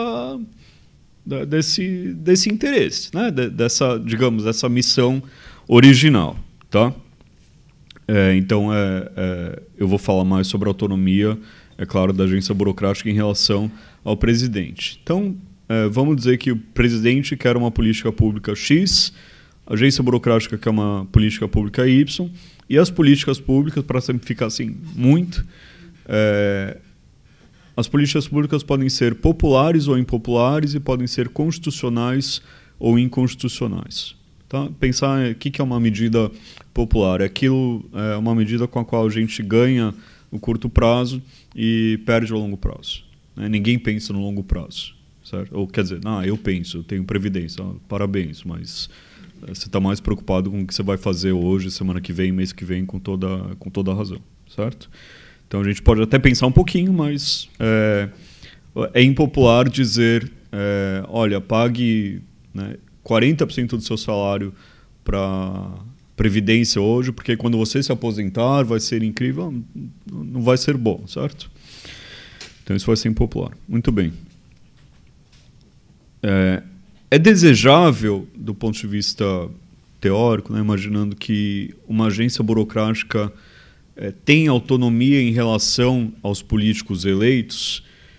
D: desse interesse, né? dessa missão original. Tá? Então, eu vou falar mais sobre a autonomia, é claro, da agência burocrática em relação ao presidente. Então, vamos dizer que o presidente quer uma política pública X, agência burocrática que é uma política pública Y, e as políticas públicas, para simplificar assim muito, as políticas públicas podem ser populares ou impopulares e podem ser constitucionais ou inconstitucionais. Tá? Pensar o que é uma medida popular. Aquilo é uma medida com a qual a gente ganha no curto prazo e perde a longo prazo. Né? Ninguém pensa no longo prazo. Certo? Ou quer dizer, eu penso, eu tenho previdência, parabéns, mas você está mais preocupado com o que você vai fazer hoje, semana que vem, mês que vem, com toda a razão. Certo? Então a gente pode até pensar um pouquinho, mas é impopular dizer, olha, pague 40% do seu salário para previdência hoje, porque quando você se aposentar vai ser incrível, não vai ser bom, certo? Então isso vai ser impopular. Muito bem. É desejável, do ponto de vista teórico, né, imaginando que uma agência burocrática tem autonomia em relação aos políticos eleitos?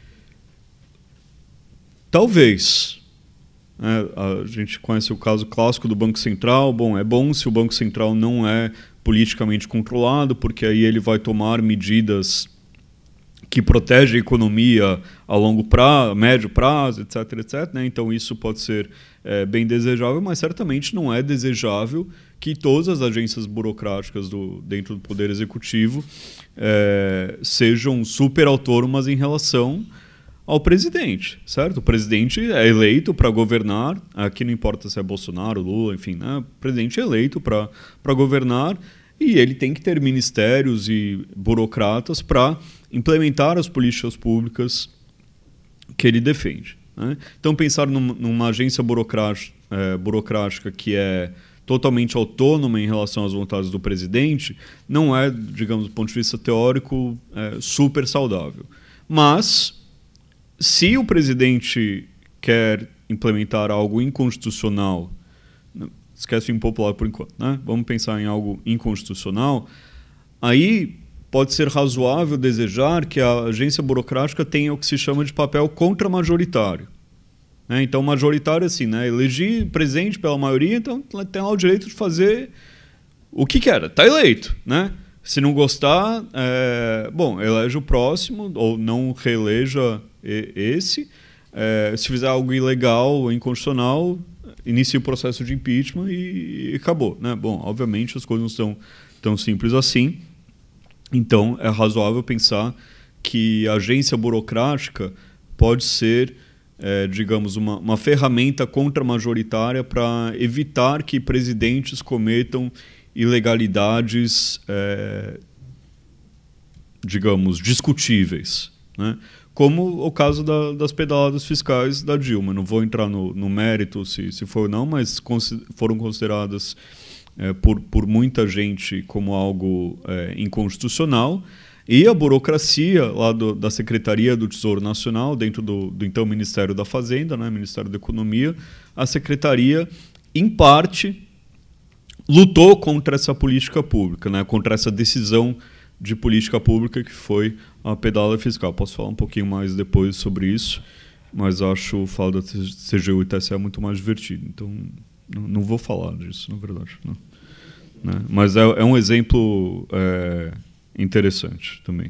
D: Talvez. A gente conhece o caso clássico do Banco Central. Bom, é bom se o Banco Central não é politicamente controlado, porque aí ele vai tomar medidas que protegem a economia a longo prazo, médio prazo, etc, etc. Né? Então isso pode ser bem desejável, mas certamente não é desejável que todas as agências burocráticas dentro do Poder Executivo sejam super autônomas em relação ao presidente, certo? O presidente é eleito para governar, aqui não importa se é Bolsonaro, Lula, enfim, né? O presidente é eleito para governar e ele tem que ter ministérios e burocratas para implementar as políticas públicas que ele defende. Né? Então, pensar numa agência burocrática que é totalmente autônoma em relação às vontades do presidente não é, digamos, do ponto de vista teórico, super saudável. Mas, se o presidente quer implementar algo inconstitucional, esquece o impopular por enquanto, né? Vamos pensar em algo inconstitucional, aí pode ser razoável desejar que a agência burocrática tenha o que se chama de papel contramajoritário. Né? Então, majoritário assim, né? Eleger presidente pela maioria, então tem lá o direito de fazer o que quer, está eleito, né? Se não gostar, bom, elege o próximo, ou não reeleja esse. Se fizer algo ilegal ou inconstitucional, inicia o processo de impeachment e acabou. Né? Bom, obviamente as coisas não são tão simples assim. Então, é razoável pensar que a agência burocrática pode ser, digamos, uma ferramenta contramajoritária para evitar que presidentes cometam ilegalidades, digamos, discutíveis, né? Como o caso das pedaladas fiscais da Dilma. Não vou entrar no mérito se foi ou não, mas foram consideradas por muita gente como algo inconstitucional. E a burocracia lá da Secretaria do Tesouro Nacional, dentro do então Ministério da Fazenda, né, Ministério da Economia, a Secretaria, em parte, lutou contra essa política pública, né, contra essa decisão de política pública que foi a pedalada fiscal. Posso falar um pouquinho mais depois sobre isso, mas acho falar da CGU e TSE muito mais divertido. Então, não vou falar disso, na verdade. Não. Né? Mas é um exemplo interessante também.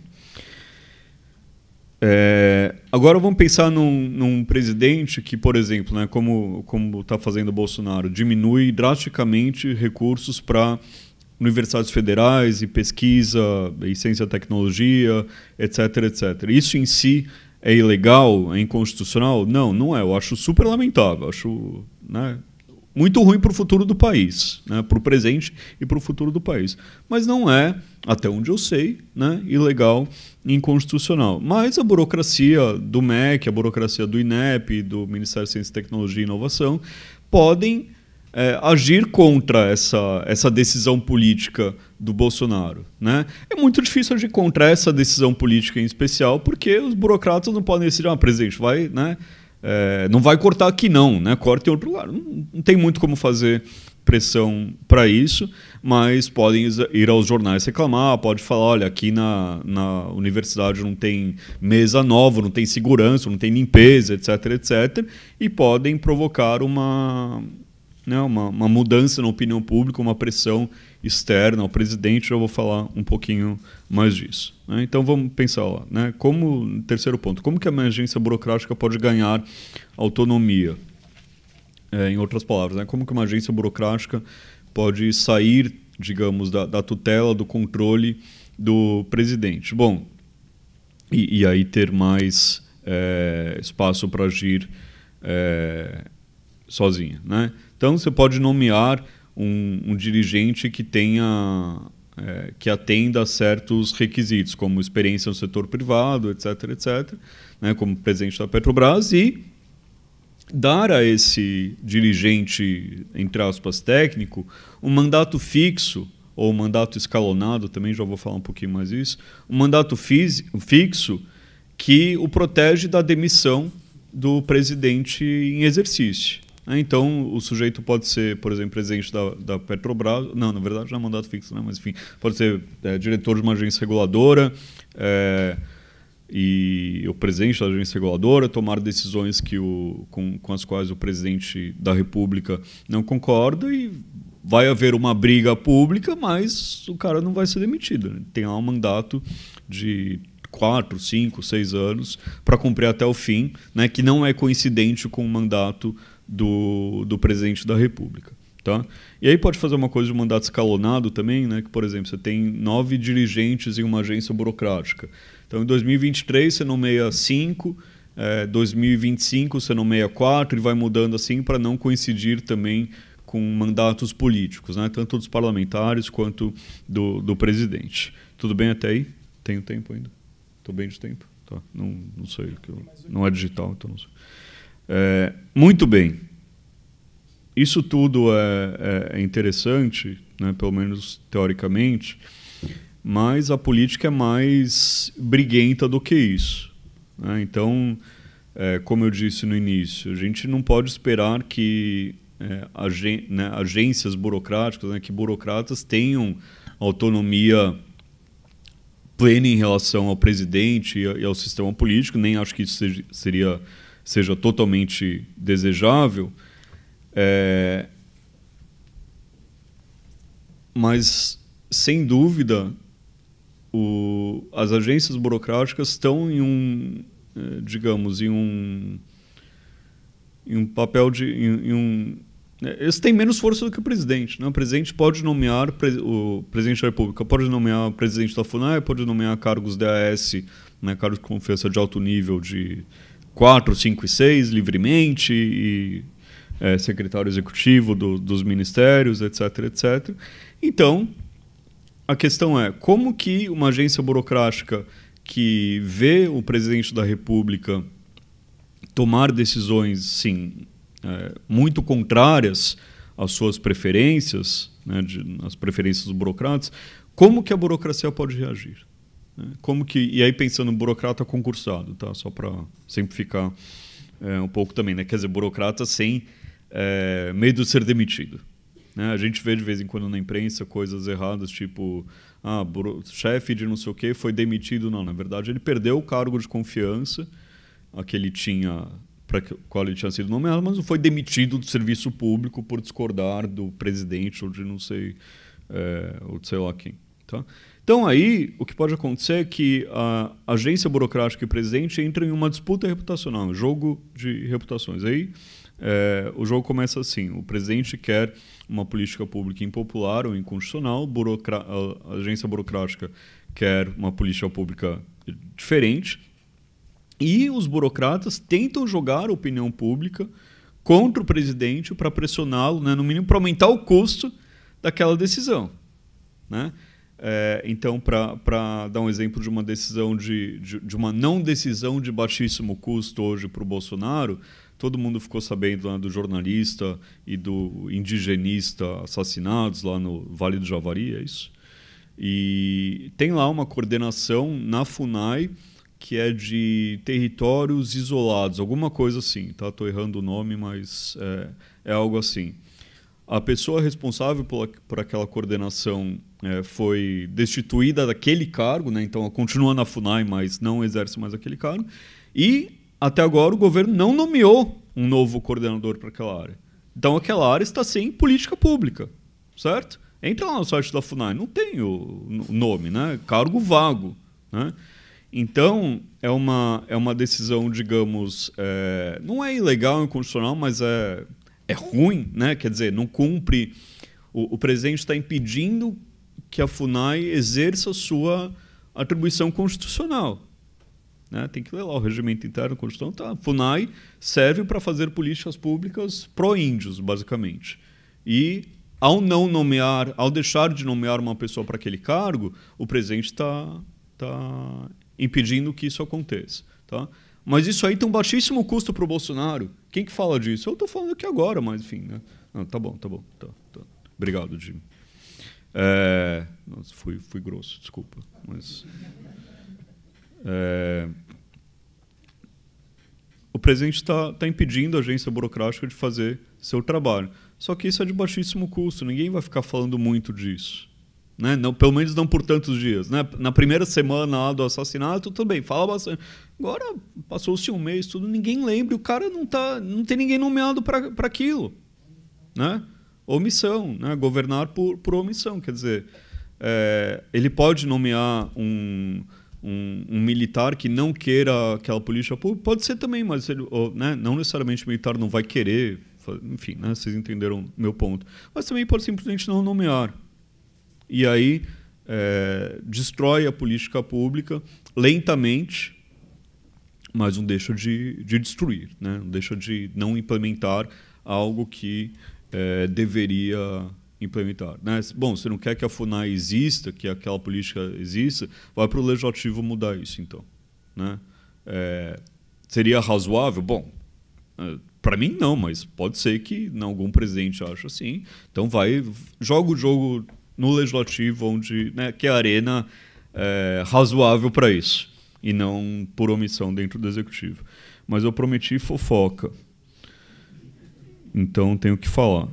D: Agora vamos pensar num presidente que, por exemplo, né, como está fazendo o Bolsonaro, diminui drasticamente recursos para universidades federais e pesquisa, e ciência e tecnologia, etc, etc. Isso em si é ilegal, é inconstitucional? Não é. Eu acho super lamentável. Acho, né, muito ruim para o futuro do país, né, para o presente e para o futuro do país. Mas não é, até onde eu sei, né, ilegal e inconstitucional. Mas a burocracia do MEC, a burocracia do INEP, do Ministério da Ciência, Tecnologia e Inovação, podem agir contra essa decisão política do Bolsonaro. Né? É muito difícil agir contra essa decisão política em especial, porque os burocratas não podem decidir, presidente, vai, né, não vai cortar aqui não, né, corta em outro lugar. Não tem muito como fazer pressão para isso, mas podem ir aos jornais reclamar, pode falar, olha, aqui na universidade não tem mesa nova, não tem segurança, não tem limpeza, etc, etc, e podem provocar né, uma mudança na opinião pública, uma pressão externa ao presidente. Já vou falar um pouquinho mais disso, né? Então vamos pensar lá, né? Terceiro ponto, como que a agência burocrática pode ganhar autonomia? Em outras palavras, né? Como que uma agência burocrática pode sair, digamos, da tutela, do controle do presidente? Bom, e aí ter mais espaço para agir sozinha, né? Então você pode nomear um dirigente que que atenda a certos requisitos, como experiência no setor privado, etc., né, como presidente da Petrobras, e dar a esse dirigente, entre aspas, técnico, um mandato fixo, ou um mandato escalonado, também já vou falar um pouquinho mais disso, um mandato fixo que o protege da demissão do presidente em exercício. Então, o sujeito pode ser, por exemplo, presidente da Petrobras. Não, na verdade não é mandato fixo, né? Mas enfim, pode ser diretor de uma agência reguladora e o presidente da agência reguladora tomar decisões com as quais o presidente da República não concorda, e vai haver uma briga pública, mas o cara não vai ser demitido, né? Tem lá um mandato de 4, 5, 6 anos para cumprir até o fim, né? Que não é coincidente com o mandato do presidente da República, tá? E aí pode fazer uma coisa de mandato escalonado também, né? Que, por exemplo, você tem 9 dirigentes em uma agência burocrática. Então, em 2023 você nomeia 5, 2025 você nomeia 4, e vai mudando assim para não coincidir também com mandatos políticos, né? Tanto dos parlamentares quanto do presidente. Tudo bem até aí? Tenho tempo ainda? Estou bem de tempo? Tá. Não sei, não é digital, então não sei. Muito bem. Isso tudo é interessante, né, pelo menos teoricamente, mas a política é mais briguenta do que isso, né? Então, como eu disse no início, a gente não pode esperar que agências burocráticas, né, que burocratas tenham autonomia plena em relação ao presidente e ao sistema político. Nem acho que isso seja totalmente desejável, mas, sem dúvida, as agências burocráticas estão em digamos, em um papel eles têm menos força do que o presidente, né? O presidente pode nomear, o presidente da República pode nomear o presidente da FUNAI, pode nomear cargos DAS, né, cargos de confiança de alto nível de 4, 5 e 6 livremente, e secretário executivo dos ministérios, etc., etc. Então, a questão é como que uma agência burocrática que vê o presidente da República tomar decisões, sim, muito contrárias às suas preferências, né, às preferências dos burocratas, como que a burocracia pode reagir? E aí pensando no burocrata concursado, tá? Só para simplificar um pouco também, né? Quer dizer, burocrata sem medo de ser demitido, né? A gente vê de vez em quando na imprensa coisas erradas, tipo, chefe de não sei o quê foi demitido. Não, na verdade ele perdeu o cargo de confiança que ele tinha, para o qual ele tinha sido nomeado, mas não foi demitido do serviço público por discordar do presidente ou de não sei, ou de sei lá quem, tá? Então, aí, o que pode acontecer é que a agência burocrática e o presidente entram em uma disputa reputacional, um jogo de reputações. Aí, o jogo começa assim: o presidente quer uma política pública impopular ou inconstitucional, a agência burocrática quer uma política pública diferente, e os burocratas tentam jogar a opinião pública contra o presidente para pressioná-lo, né, no mínimo, para aumentar o custo daquela decisão, né? Então, para dar um exemplo de uma decisão de uma não decisão de baixíssimo custo hoje para o Bolsonaro, todo mundo ficou sabendo, né, do jornalista e do indigenista assassinados lá no Vale do Javari, é isso? E tem lá uma coordenação na FUNAI que é de territórios isolados, alguma coisa assim, tá? Estou errando o nome, mas é algo assim. A pessoa responsável por aquela coordenação foi destituída daquele cargo, né? Então ela continua na FUNAI, mas não exerce mais aquele cargo. E, até agora, o governo não nomeou um novo coordenador para aquela área. Então, aquela área está sem política pública, certo? Entra lá no site da FUNAI, não tem o nome, né? Cargo vago, né? Então, é uma decisão, digamos, não é ilegal, é inconstitucional, mas é ruim, né? Quer dizer, não cumpre. O presidente está impedindo que a FUNAI exerça a sua atribuição constitucional. Né? Tem que ler lá o regimento interno da Constituição. Tá? A FUNAI serve para fazer políticas públicas pró-índios, basicamente. E, ao deixar de nomear uma pessoa para aquele cargo, o presidente está impedindo que isso aconteça. Tá? Mas isso aí tem um baixíssimo custo para o Bolsonaro. Quem que fala disso? Eu estou falando aqui agora, mas enfim. Né? Não, tá bom. Tá. Obrigado, Jimmy. Nossa, fui grosso, desculpa. Mas, o presidente está impedindo a agência burocrática de fazer seu trabalho. Só que isso é de baixíssimo custo. Ninguém vai ficar falando muito disso. Né? Não, pelo menos não por tantos dias. Né? Na primeira semana lá do assassinato, tudo bem, fala bastante. Agora, passou-se um mês, tudo, ninguém lembra. O cara não tem ninguém nomeado para aquilo. Né? Omissão, né? Governar por omissão. Quer dizer, ele pode nomear um militar que não queira aquela política pública, pode ser também, mas né? Não necessariamente o militar não vai querer. Enfim, né? Vocês entenderam meu ponto. Mas também pode simplesmente não nomear. E aí destrói a política pública lentamente, mas não deixa de destruir, né? Não deixa de não implementar algo que deveria implementar. Né? Bom, você não quer que a FUNAI exista, que aquela política exista, vai para o Legislativo mudar isso, então. Né? Seria razoável? Bom, para mim não, mas pode ser que algum presidente ache assim. Então joga o jogo no Legislativo, onde, né, que é a arena razoável para isso, e não por omissão dentro do Executivo. Mas eu prometi fofoca. Então tenho que falar.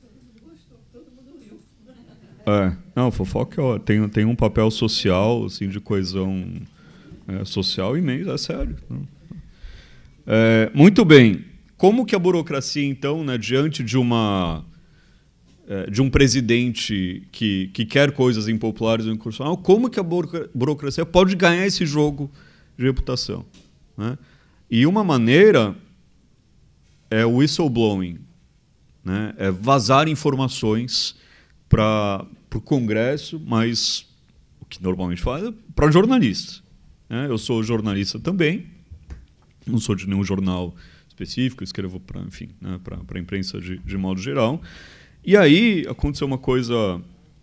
D: Não, fofoca tem um papel social, assim, de coesão social imenso, é sério. Muito bem. Como que a burocracia, então, né, diante de um presidente que quer coisas impopulares ou inconstitucionais, como que a burocracia pode ganhar esse jogo de reputação? Né? E uma maneira é o whistleblowing, né? É vazar informações para o Congresso, mas o que normalmente faz é para jornalistas. Né? Eu sou jornalista também, não sou de nenhum jornal específico, escrevo para, enfim, né, para a imprensa de modo geral. E aí aconteceu uma coisa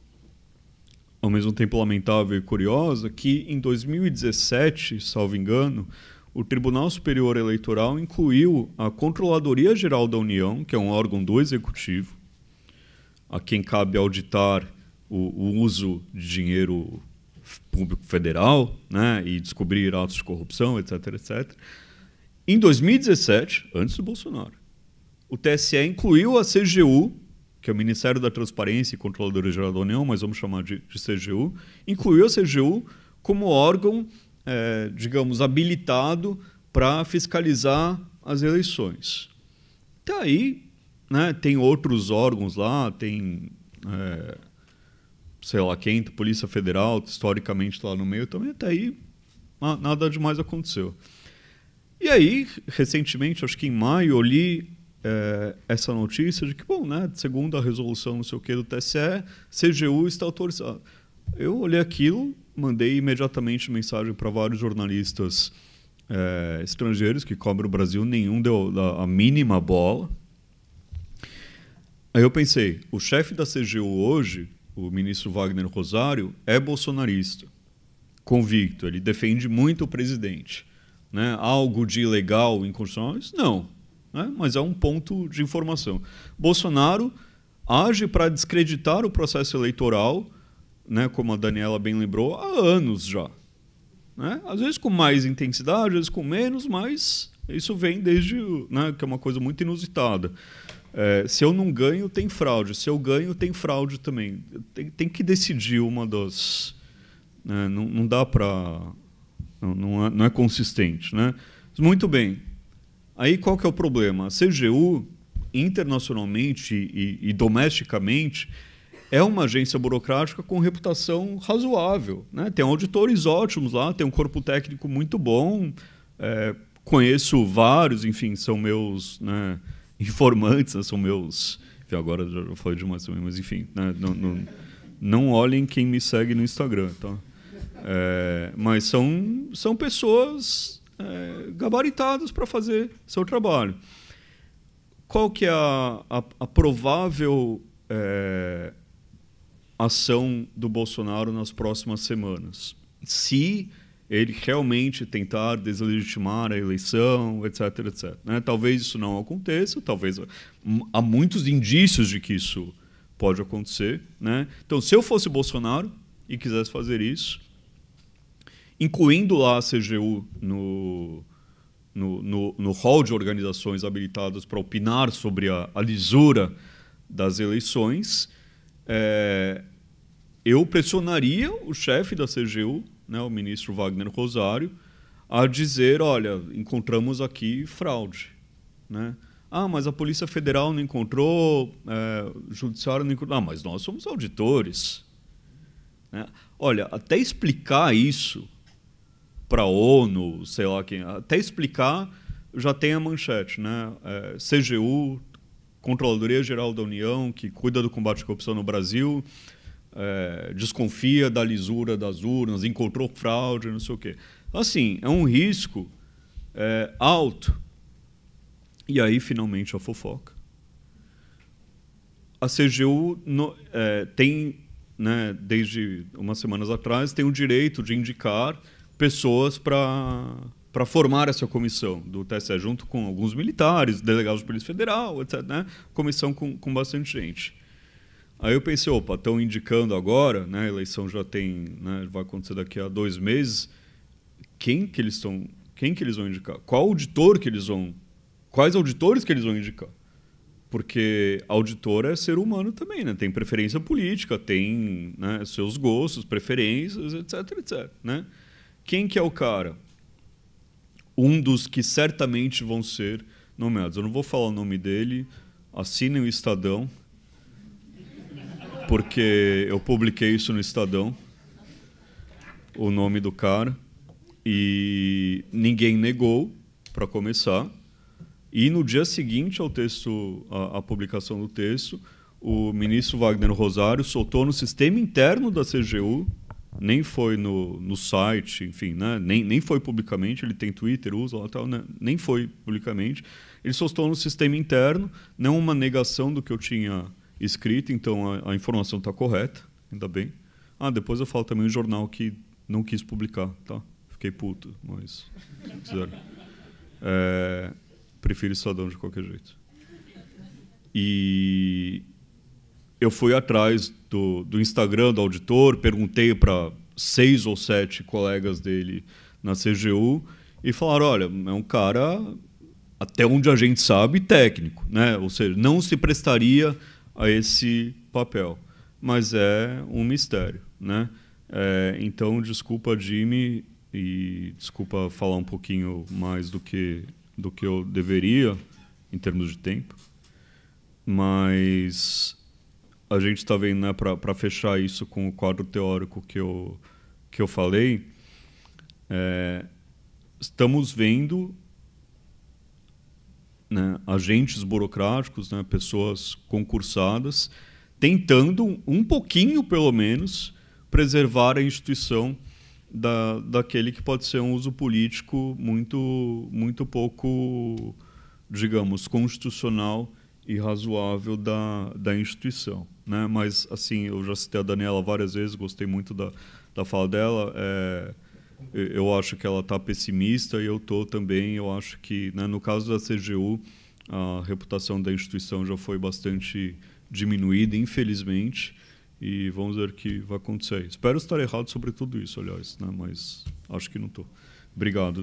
D: ao mesmo tempo lamentável e curiosa, que em 2017, salvo engano, o Tribunal Superior Eleitoral incluiu a Controladoria Geral da União, que é um órgão do Executivo, a quem cabe auditar o uso de dinheiro público federal, né, e descobrir atos de corrupção, etc., etc. Em 2017, antes do Bolsonaro, o TSE incluiu a CGU, que é o Ministério da Transparência e Controladoria Geral da União, mas vamos chamar de CGU, incluiu a CGU como órgão, digamos, habilitado para fiscalizar as eleições. Tá aí, né, tem outros órgãos lá, tem, sei lá quem, Polícia Federal, historicamente lá no meio também, até aí nada demais aconteceu. E aí, recentemente, acho que em maio, eu li essa notícia de que, bom, né, segundo a resolução não sei o que do TSE, CGU está autorizado. Eu olhei aquilo, mandei imediatamente mensagem para vários jornalistas estrangeiros que cobrem o Brasil, nenhum deu a mínima bola. Aí eu pensei, o chefe da CGU hoje, o ministro Wagner Rosário, é bolsonarista, convicto, ele defende muito o presidente. Né? Algo de ilegal, inconstitucional? Isso não, né? Mas é um ponto de informação. Bolsonaro age para descreditar o processo eleitoral, né, como a Daniela bem lembrou, há anos já. Né? Às vezes com mais intensidade, às vezes com menos, mas isso vem desde, né, que é uma coisa muito inusitada. Se eu não ganho, tem fraude. Se eu ganho, tem fraude também. Tem que decidir uma das... não dá para... Não é consistente. Né? Muito bem. Aí qual que é o problema? A CGU internacionalmente e domesticamente, é uma agência burocrática com reputação razoável, né? Tem auditores ótimos lá, tem um corpo técnico muito bom, conheço vários, enfim, são meus, né, informantes, né, são meus... Enfim, agora já falei demais também, mas enfim, né, não olhem quem me segue no Instagram, tá? Mas são pessoas gabaritadas para fazer seu trabalho. Qual que é a provável ação do Bolsonaro nas próximas semanas? Se ele realmente tentar deslegitimar a eleição, etc., etc., né? Talvez isso não aconteça, talvez há muitos indícios de que isso pode acontecer, né? Então, se eu fosse Bolsonaro e quisesse fazer isso, incluindo lá a CGU no hall de organizações habilitadas para opinar sobre a lisura das eleições, eu pressionaria o chefe da CGU, né, o ministro Wagner Rosário, a dizer, olha, encontramos aqui fraude, né? Ah, mas a Polícia Federal não encontrou, o Judiciário não encontrou. Ah, mas nós somos auditores, né? Olha, até explicar isso para a ONU, sei lá quem, até explicar, já tem a manchete, né? CGU, Controladoria Geral da União, que cuida do combate à corrupção no Brasil, desconfia da lisura das urnas, encontrou fraude, não sei o quê. Assim, é um risco alto. E aí, finalmente, a fofoca. A CGU tem, né, desde umas semanas atrás, tem o direito de indicar pessoas para formar essa comissão do TSE, junto com alguns militares, delegados de Polícia Federal, etc., né? Comissão com bastante gente. Aí eu pensei, opa, estão indicando agora, né? A eleição já tem, né, vai acontecer daqui a 2 meses. Quem que eles vão indicar? Quais auditores que eles vão indicar? Porque auditor é ser humano também, né? Tem preferência política, tem, né, seus gostos, preferências, etc., etc., né? Quem que é o cara? Um dos que certamente vão ser nomeados. Eu não vou falar o nome dele, assinem o Estadão, porque eu publiquei isso no Estadão, o nome do cara, e ninguém negou, para começar. E no dia seguinte ao texto, à publicação do texto, o ministro Wagner Rosário soltou no sistema interno da CGU, nem foi no site, enfim, né? nem foi publicamente, ele tem Twitter, usa lá tal, né? Nem foi publicamente. Ele soltou no sistema interno, não uma negação do que eu tinha escrito, então a informação está correta, ainda bem. Depois eu falo também o jornal que não quis publicar, tá? Fiquei puto, mas quiseram. Prefiro Estadão de qualquer jeito. E eu fui atrás do Instagram do auditor, perguntei para 6 ou 7 colegas dele na CGU e falaram, olha, é um cara, até onde a gente sabe, técnico, né? Ou seja, não se prestaria a esse papel, mas é um mistério, né? Então, desculpa, Jimmy, e desculpa falar um pouquinho mais do que eu deveria, em termos de tempo, mas a gente está vendo, né, para fechar isso com o quadro teórico que eu falei, estamos vendo, né, agentes burocráticos, né, pessoas concursadas, tentando, um pouquinho pelo menos, preservar a instituição daquele que pode ser um uso político muito pouco, digamos, constitucional e razoável da instituição, né? Mas, assim, eu já citei a Daniela várias vezes, gostei muito da fala dela. Eu acho que ela está pessimista e eu estou também. Eu acho que, né, no caso da CGU, a reputação da instituição já foi bastante diminuída, infelizmente, e vamos ver o que vai acontecer. Espero estar errado sobre tudo isso, aliás, né? Mas acho que não estou. Obrigado.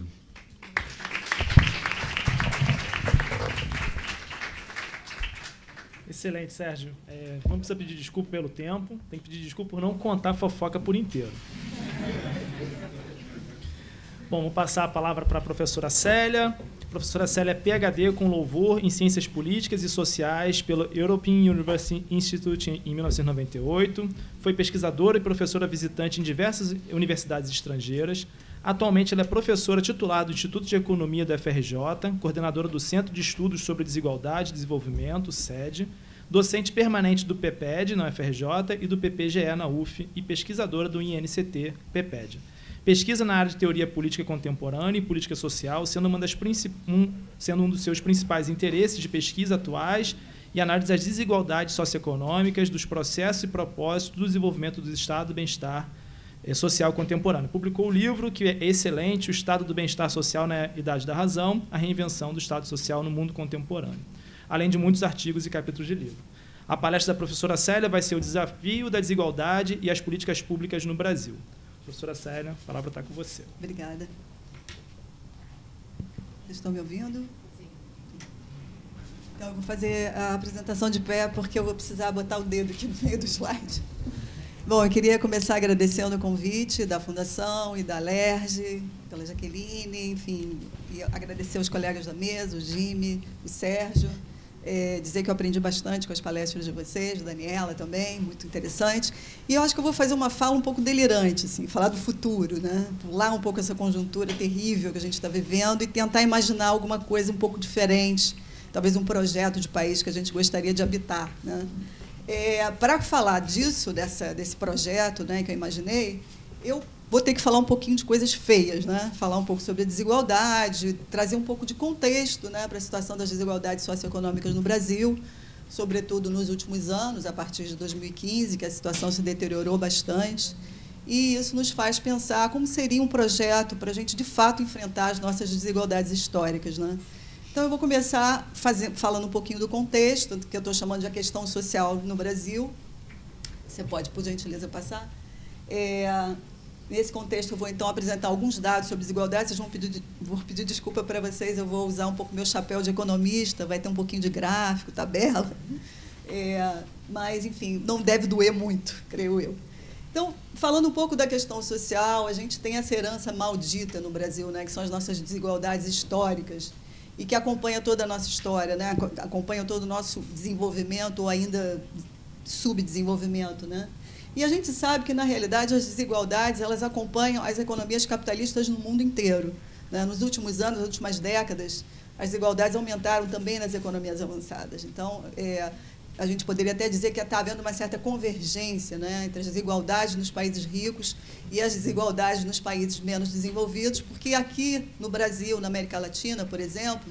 B: Excelente, Sérgio. Não precisa pedir desculpa pelo tempo, tem que pedir desculpa por não contar a fofoca por inteiro. Bom, vou passar a palavra para a professora Célia. professora Célia é PhD com louvor em Ciências Políticas e Sociais pelo European University Institute em 1998. Foi pesquisadora e professora visitante em diversas universidades estrangeiras. Atualmente, ela é professora titular do Instituto de Economia da FRJ, coordenadora do Centro de Estudos sobre Desigualdade e Desenvolvimento, SED, docente permanente do PEPED, na UFRJ, e do PPGE, na UF, e pesquisadora do INCT, PEPED. Pesquisa na área de teoria política contemporânea e política social, sendo um dos seus principais interesses de pesquisa atuais e análise das desigualdades socioeconômicas, dos processos e propósitos do desenvolvimento do estado do bem-estar social contemporâneo. Publicou o livro, que é excelente, O Estado do Bem-Estar Social na Idade da Razão, a reinvenção do Estado Social no mundo contemporâneo, além de muitos artigos e capítulos de livro. A palestra da professora Célia vai ser o desafio da desigualdade e as políticas públicas no Brasil. Professora Célia, a palavra está com você.
E: Obrigada. Vocês estão me ouvindo? Sim. Então, eu vou fazer a apresentação de pé, porque eu vou precisar botar o dedo aqui no meio do slide. Bom, eu queria começar agradecendo o convite da Fundação e da LERJ, pela Jaqueline, enfim, e agradecer aos colegas da mesa, o Jimmy, o Sérgio, dizer que eu aprendi bastante com as palestras de vocês, Daniela também, muito interessante. E eu acho que eu vou fazer uma fala um pouco delirante, assim, falar do futuro, né? Pular um pouco essa conjuntura terrível que a gente está vivendo e tentar imaginar alguma coisa um pouco diferente, talvez um projeto de país que a gente gostaria de habitar, né? Para falar disso, desse projeto, né, que eu imaginei, eu vou ter que falar um pouquinho de coisas feias, né? Falar um pouco sobre a desigualdade, trazer um pouco de contexto, né, para a situação das desigualdades socioeconômicas no Brasil, sobretudo nos últimos anos, a partir de 2015, que a situação se deteriorou bastante. E isso nos faz pensar como seria um projeto para a gente, de fato, enfrentar as nossas desigualdades históricas, né? Então, eu vou começar falando um pouquinho do contexto, que eu estou chamando de a questão social no Brasil. Você pode, por gentileza, passar? Nesse contexto, eu vou, então, apresentar alguns dados sobre desigualdade. Vocês vou pedir desculpa para vocês, eu vou usar um pouco meu chapéu de economista, vai ter um pouquinho de gráfico, tabela. Mas, enfim, não deve doer muito, creio eu. Então, falando um pouco da questão social, a gente tem essa herança maldita no Brasil, né, que são as nossas desigualdades históricas, e que acompanha toda a nossa história, né? Acompanha todo o nosso desenvolvimento ou ainda subdesenvolvimento, né? E a gente sabe que, na realidade, as desigualdades elas acompanham as economias capitalistas no mundo inteiro, né? Nos últimos anos, nas últimas décadas, as desigualdades aumentaram também nas economias avançadas. Então, a gente poderia até dizer que está havendo uma certa convergência, né, entre as desigualdades nos países ricos e as desigualdades nos países menos desenvolvidos, porque aqui no Brasil, na América Latina, por exemplo,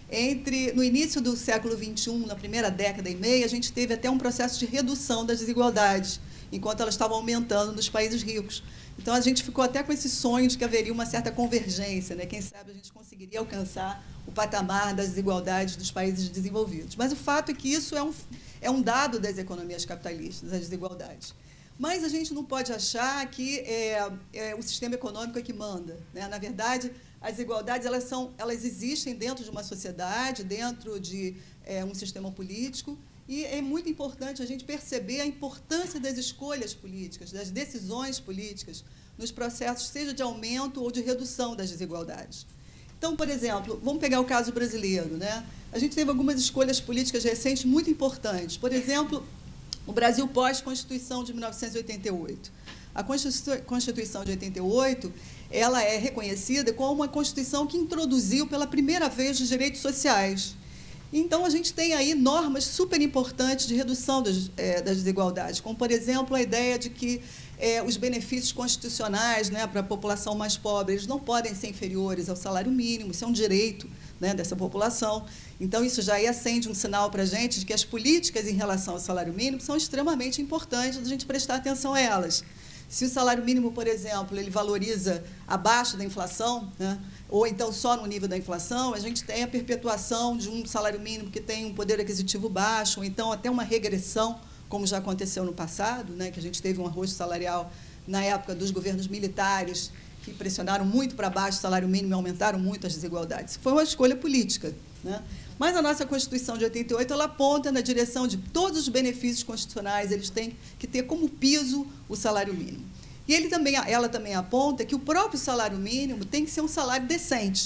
E: no início do século XXI, na primeira década e meia, a gente teve até um processo de redução das desigualdades, enquanto elas estavam aumentando nos países ricos. Então, a gente ficou até com esse sonho de que haveria uma certa convergência, né? Quem sabe a gente conseguiria alcançar o patamar das desigualdades dos países desenvolvidos. Mas o fato é que isso é um dado das economias capitalistas, as desigualdades. Mas a gente não pode achar que o sistema econômico é que manda, né? Na verdade, as desigualdades elas existem dentro de uma sociedade, dentro de um sistema político, e é muito importante a gente perceber a importância das escolhas políticas, das decisões políticas, nos processos, seja de aumento ou de redução das desigualdades. Então, por exemplo, vamos pegar o caso brasileiro, né? A gente teve algumas escolhas políticas recentes muito importantes. Por exemplo, o Brasil pós-Constituição de 1988. A Constituição de 88, ela é reconhecida como uma Constituição que introduziu pela primeira vez os direitos sociais. Então, a gente tem aí normas super importantes de redução das desigualdades, como, por exemplo, a ideia de que os benefícios constitucionais, né, para a população mais pobre, eles não podem ser inferiores ao salário mínimo, isso é um direito, né, dessa população. Então, isso já acende um sinal para a gente de que as políticas em relação ao salário mínimo são extremamente importantes, a gente prestar atenção a elas. Se o salário mínimo, por exemplo, ele valoriza abaixo da inflação, né, ou então só no nível da inflação, a gente tem a perpetuação de um salário mínimo que tem um poder aquisitivo baixo, ou então até uma regressão, como já aconteceu no passado, né, que a gente teve um arrocho salarial na época dos governos militares, que pressionaram muito para baixo o salário mínimo e aumentaram muito as desigualdades. Foi uma escolha política, né? Mas a nossa Constituição de 88, ela aponta na direção de todos os benefícios constitucionais, eles têm que ter como piso o salário mínimo. E ela também aponta que o próprio salário mínimo tem que ser um salário decente,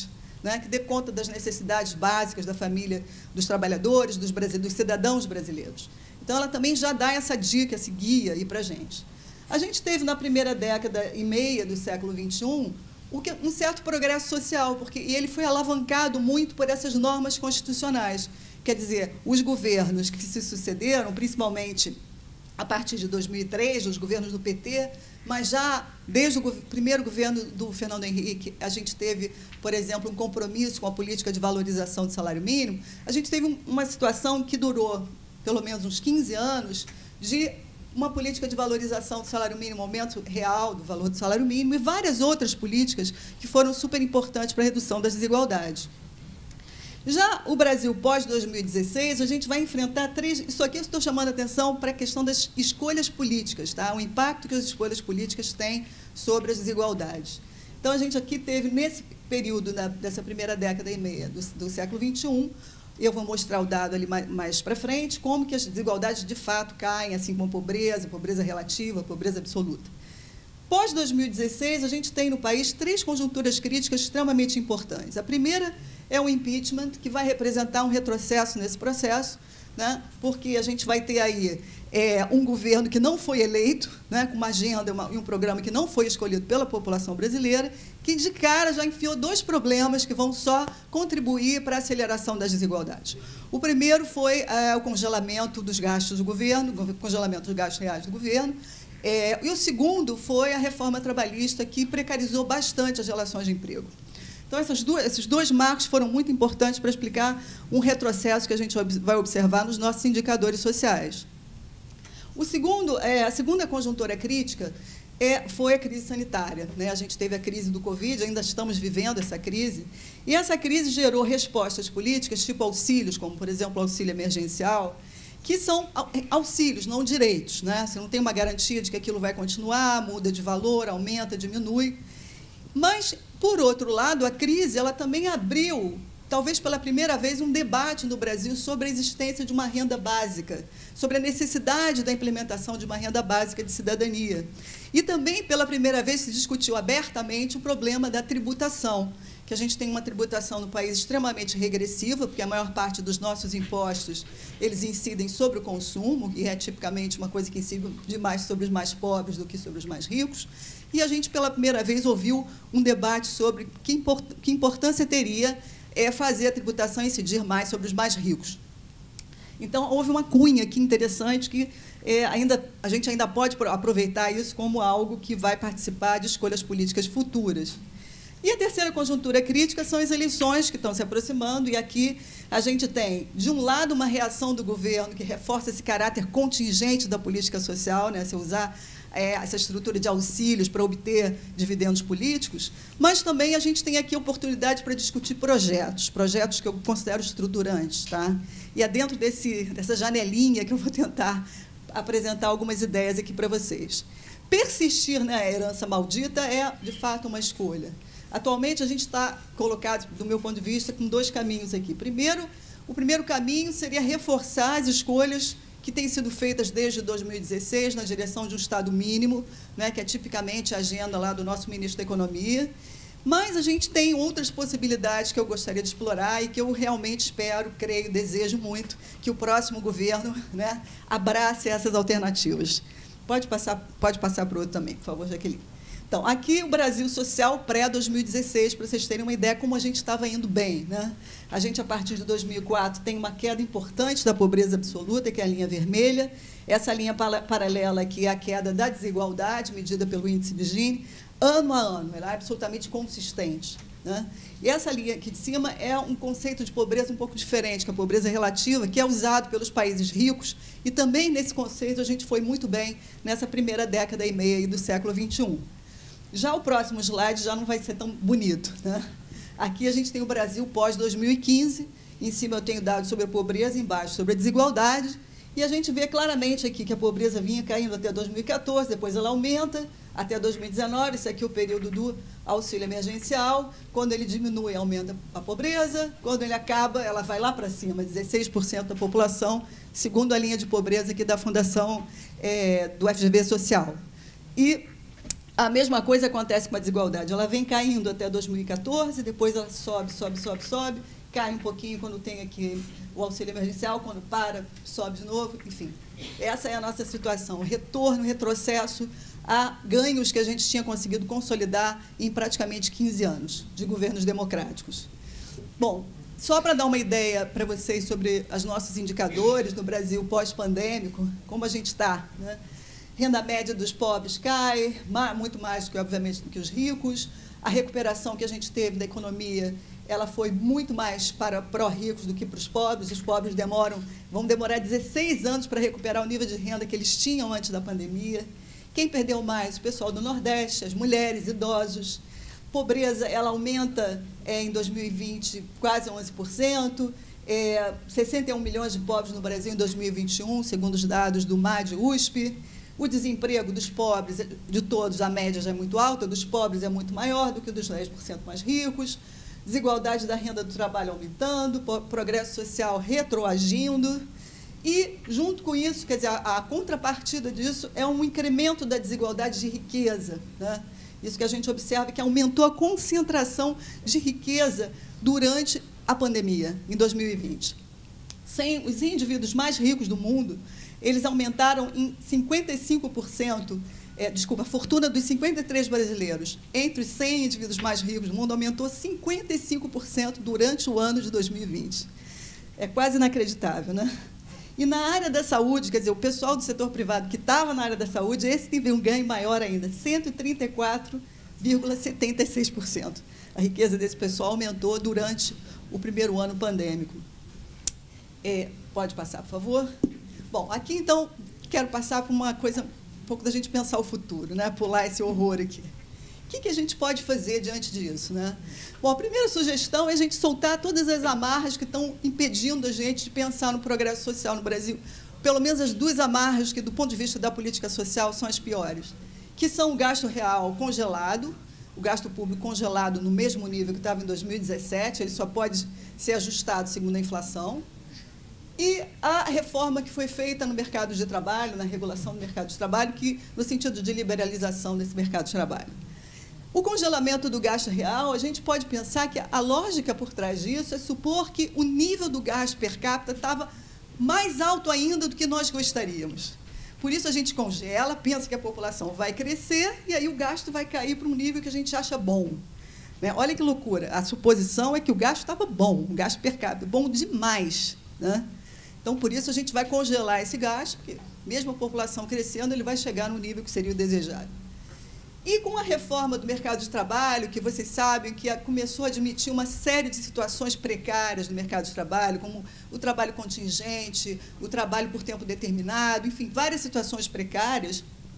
E: né, que dê conta das necessidades básicas da família, dos trabalhadores, dos cidadãos brasileiros. Então, ela também já dá essa dica, esse guia aí para a gente. A gente teve, na primeira década e meia do século XXI, um certo progresso social, e ele foi alavancado muito por essas normas constitucionais. Quer dizer, os governos que se sucederam, principalmente a partir de 2003, os governos do PT, mas já desde o primeiro governo do Fernando Henrique, a gente teve, por exemplo, um compromisso com a política de valorização do salário mínimo. A gente teve uma situação que durou pelo menos uns 15 anos de uma política de valorização do salário mínimo, aumento real do valor do salário mínimo e várias outras políticas que foram super importantes para a redução das desigualdades. Já o Brasil pós-2016, a gente vai enfrentar isso aqui eu estou chamando a atenção para a questão das escolhas políticas, tá? O impacto que as escolhas políticas têm sobre as desigualdades. Então, a gente aqui teve, nesse período dessa primeira década e meia do século XXI, eu vou mostrar o dado ali mais para frente, como que as desigualdades de fato caem, assim como a pobreza relativa, a pobreza absoluta. Pós-2016, a gente tem no país 3 conjunturas críticas extremamente importantes. A primeira é o impeachment, que vai representar um retrocesso nesse processo, né, porque a gente vai ter aí um governo que não foi eleito, né, com uma agenda e um programa que não foi escolhido pela população brasileira, que, de cara, já enfiou 2 problemas que vão só contribuir para a aceleração das desigualdades. O primeiro foi o congelamento dos gastos do governo, congelamento dos gastos reais do governo, e o segundo foi a reforma trabalhista, que precarizou bastante as relações de emprego. Então, esses dois marcos foram muito importantes para explicar um retrocesso que a gente vai observar nos nossos indicadores sociais. A segunda conjuntura crítica foi a crise sanitária, né? A gente teve a crise do Covid, ainda estamos vivendo essa crise, e essa crise gerou respostas políticas, tipo auxílios, como, por exemplo, o auxílio emergencial, que são auxílios, não direitos, né? Você não tem uma garantia de que aquilo vai continuar, muda de valor, aumenta, diminui. Mas, por outro lado, a crise ela também abriu, talvez pela primeira vez, um debate no Brasil sobre a existência de uma renda básica, sobre a necessidade da implementação de uma renda básica de cidadania. E também, pela primeira vez, se discutiu abertamente o problema da tributação, que a gente tem uma tributação no país extremamente regressiva, porque a maior parte dos nossos impostos eles incidem sobre o consumo, e é tipicamente uma coisa que incide demais sobre os mais pobres do que sobre os mais ricos. E a gente, pela primeira vez, ouviu um debate sobre que importância teria fazer a tributação incidir mais sobre os mais ricos. Então, houve uma cunha aqui interessante que a gente ainda pode aproveitar isso como algo que vai participar de escolhas políticas futuras. E a terceira conjuntura crítica são as eleições que estão se aproximando, e aqui a gente tem, de um lado, uma reação do governo que reforça esse caráter contingente da política social, né, se usar essa estrutura de auxílios para obter dividendos políticos, mas também a gente tem aqui a oportunidade para discutir projetos que eu considero estruturantes. Tá? E é dentro dessa janelinha que eu vou tentar apresentar algumas ideias aqui para vocês. Persistir na herança maldita é, de fato, uma escolha. Atualmente, a gente está colocado, do meu ponto de vista, com 2 caminhos aqui. O primeiro caminho seria reforçar as escolhas que têm sido feitas desde 2016 na direção de um Estado mínimo, né, que é tipicamente a agenda lá do nosso ministro da Economia. Mas a gente tem outras possibilidades que eu gostaria de explorar e que eu realmente espero, creio, desejo muito que o próximo governo, né, abrace essas alternativas. Pode passar para o outro também, por favor, Jaqueline. Então, aqui o Brasil social pré-2016, para vocês terem uma ideia como a gente estava indo bem, né? A gente, a partir de 2004, tem uma queda importante da pobreza absoluta, que é a linha vermelha. Essa linha paralela aqui é a queda da desigualdade, medida pelo índice de Gini, ano a ano. Ela é absolutamente consistente, né? E essa linha aqui de cima é um conceito de pobreza um pouco diferente, que é a pobreza relativa, que é usado pelos países ricos, e também, nesse conceito, a gente foi muito bem nessa primeira década e meia aí do século XXI. Já o próximo slide já não vai ser tão bonito, né? Aqui a gente tem o Brasil pós-2015, em cima eu tenho dados sobre a pobreza, embaixo sobre a desigualdade, e a gente vê claramente aqui que a pobreza vinha caindo até 2014, depois ela aumenta até 2019, esse aqui é o período do auxílio emergencial, quando ele diminui, aumenta a pobreza, quando ele acaba, ela vai lá para cima, 16% da população, segundo a linha de pobreza aqui da Fundação do FGV Social. E A mesma coisa acontece com a desigualdade. Ela vem caindo até 2014, depois ela sobe, cai um pouquinho quando tem aqui o auxílio emergencial, quando para, sobe de novo, enfim. Essa é a nossa situação, retorno, retrocesso a ganhos que a gente tinha conseguido consolidar em praticamente 15 anos de governos democráticos. Bom, só para dar uma ideia para vocês sobre os nossos indicadores no Brasil pós-pandêmico, como a gente está, né? Renda média dos pobres cai, muito mais do que, obviamente, do que os ricos. A recuperação que a gente teve da economia, ela foi muito mais para pró-ricos do que para os pobres. Os pobres vão demorar 16 anos para recuperar o nível de renda que eles tinham antes da pandemia. Quem perdeu mais? O pessoal do Nordeste, as mulheres, idosos. Pobreza, ela aumenta em 2020 quase 11%. 61 milhões de pobres no Brasil em 2021, segundo os dados do MAD-USP. O desemprego dos pobres, de todos, a média já é muito alta, dos pobres é muito maior do que dos 10% mais ricos. Desigualdade da renda do trabalho aumentando, progresso social retroagindo. E, junto com isso, quer dizer, a contrapartida disso é um incremento da desigualdade de riqueza, né? Isso que a gente observa, que aumentou a concentração de riqueza durante a pandemia, em 2020. Os indivíduos mais ricos do mundo, eles aumentaram em 55%, a fortuna dos 53 brasileiros, entre os 100 indivíduos mais ricos do mundo, aumentou 55% durante o ano de 2020. É quase inacreditável, né? E na área da saúde, quer dizer, o pessoal do setor privado que estava na área da saúde, esse teve um ganho maior ainda, 134,76%. A riqueza desse pessoal aumentou durante o primeiro ano pandêmico. Pode passar, por favor? Bom, aqui, então, quero passar por uma coisa, um pouco da gente pensar o futuro, né? Pular esse horror aqui. O que a gente pode fazer diante disso, né? Bom, a primeira sugestão é a gente soltar todas as amarras que estão impedindo a gente de pensar no progresso social no Brasil. Pelo menos as duas amarras que, do ponto de vista da política social, são as piores, que são o gasto real congelado, o gasto público congelado no mesmo nível que estava em 2017, ele só pode ser ajustado segundo a inflação, e a reforma que foi feita no mercado de trabalho, na regulação do mercado de trabalho, que no sentido de liberalização desse mercado de trabalho. O congelamento do gasto real, a gente pode pensar que a lógica por trás disso é supor que o nível do gasto per capita estava mais alto ainda do que nós gostaríamos. Por isso, a gente congela, pensa que a população vai crescer e aí o gasto vai cair para um nível que a gente acha bom. Né? Olha que loucura. A suposição é que o gasto estava bom, o gasto per capita, bom demais, né? Então, por isso, a gente vai congelar esse gasto, porque, mesmo a população crescendo, ele vai chegar no nível que seria o desejado. E com a reforma do mercado de trabalho, que vocês sabem que começou a admitir uma série de situações precárias no mercado de trabalho, como o trabalho contingente, o trabalho por tempo determinado, enfim, várias situações precárias,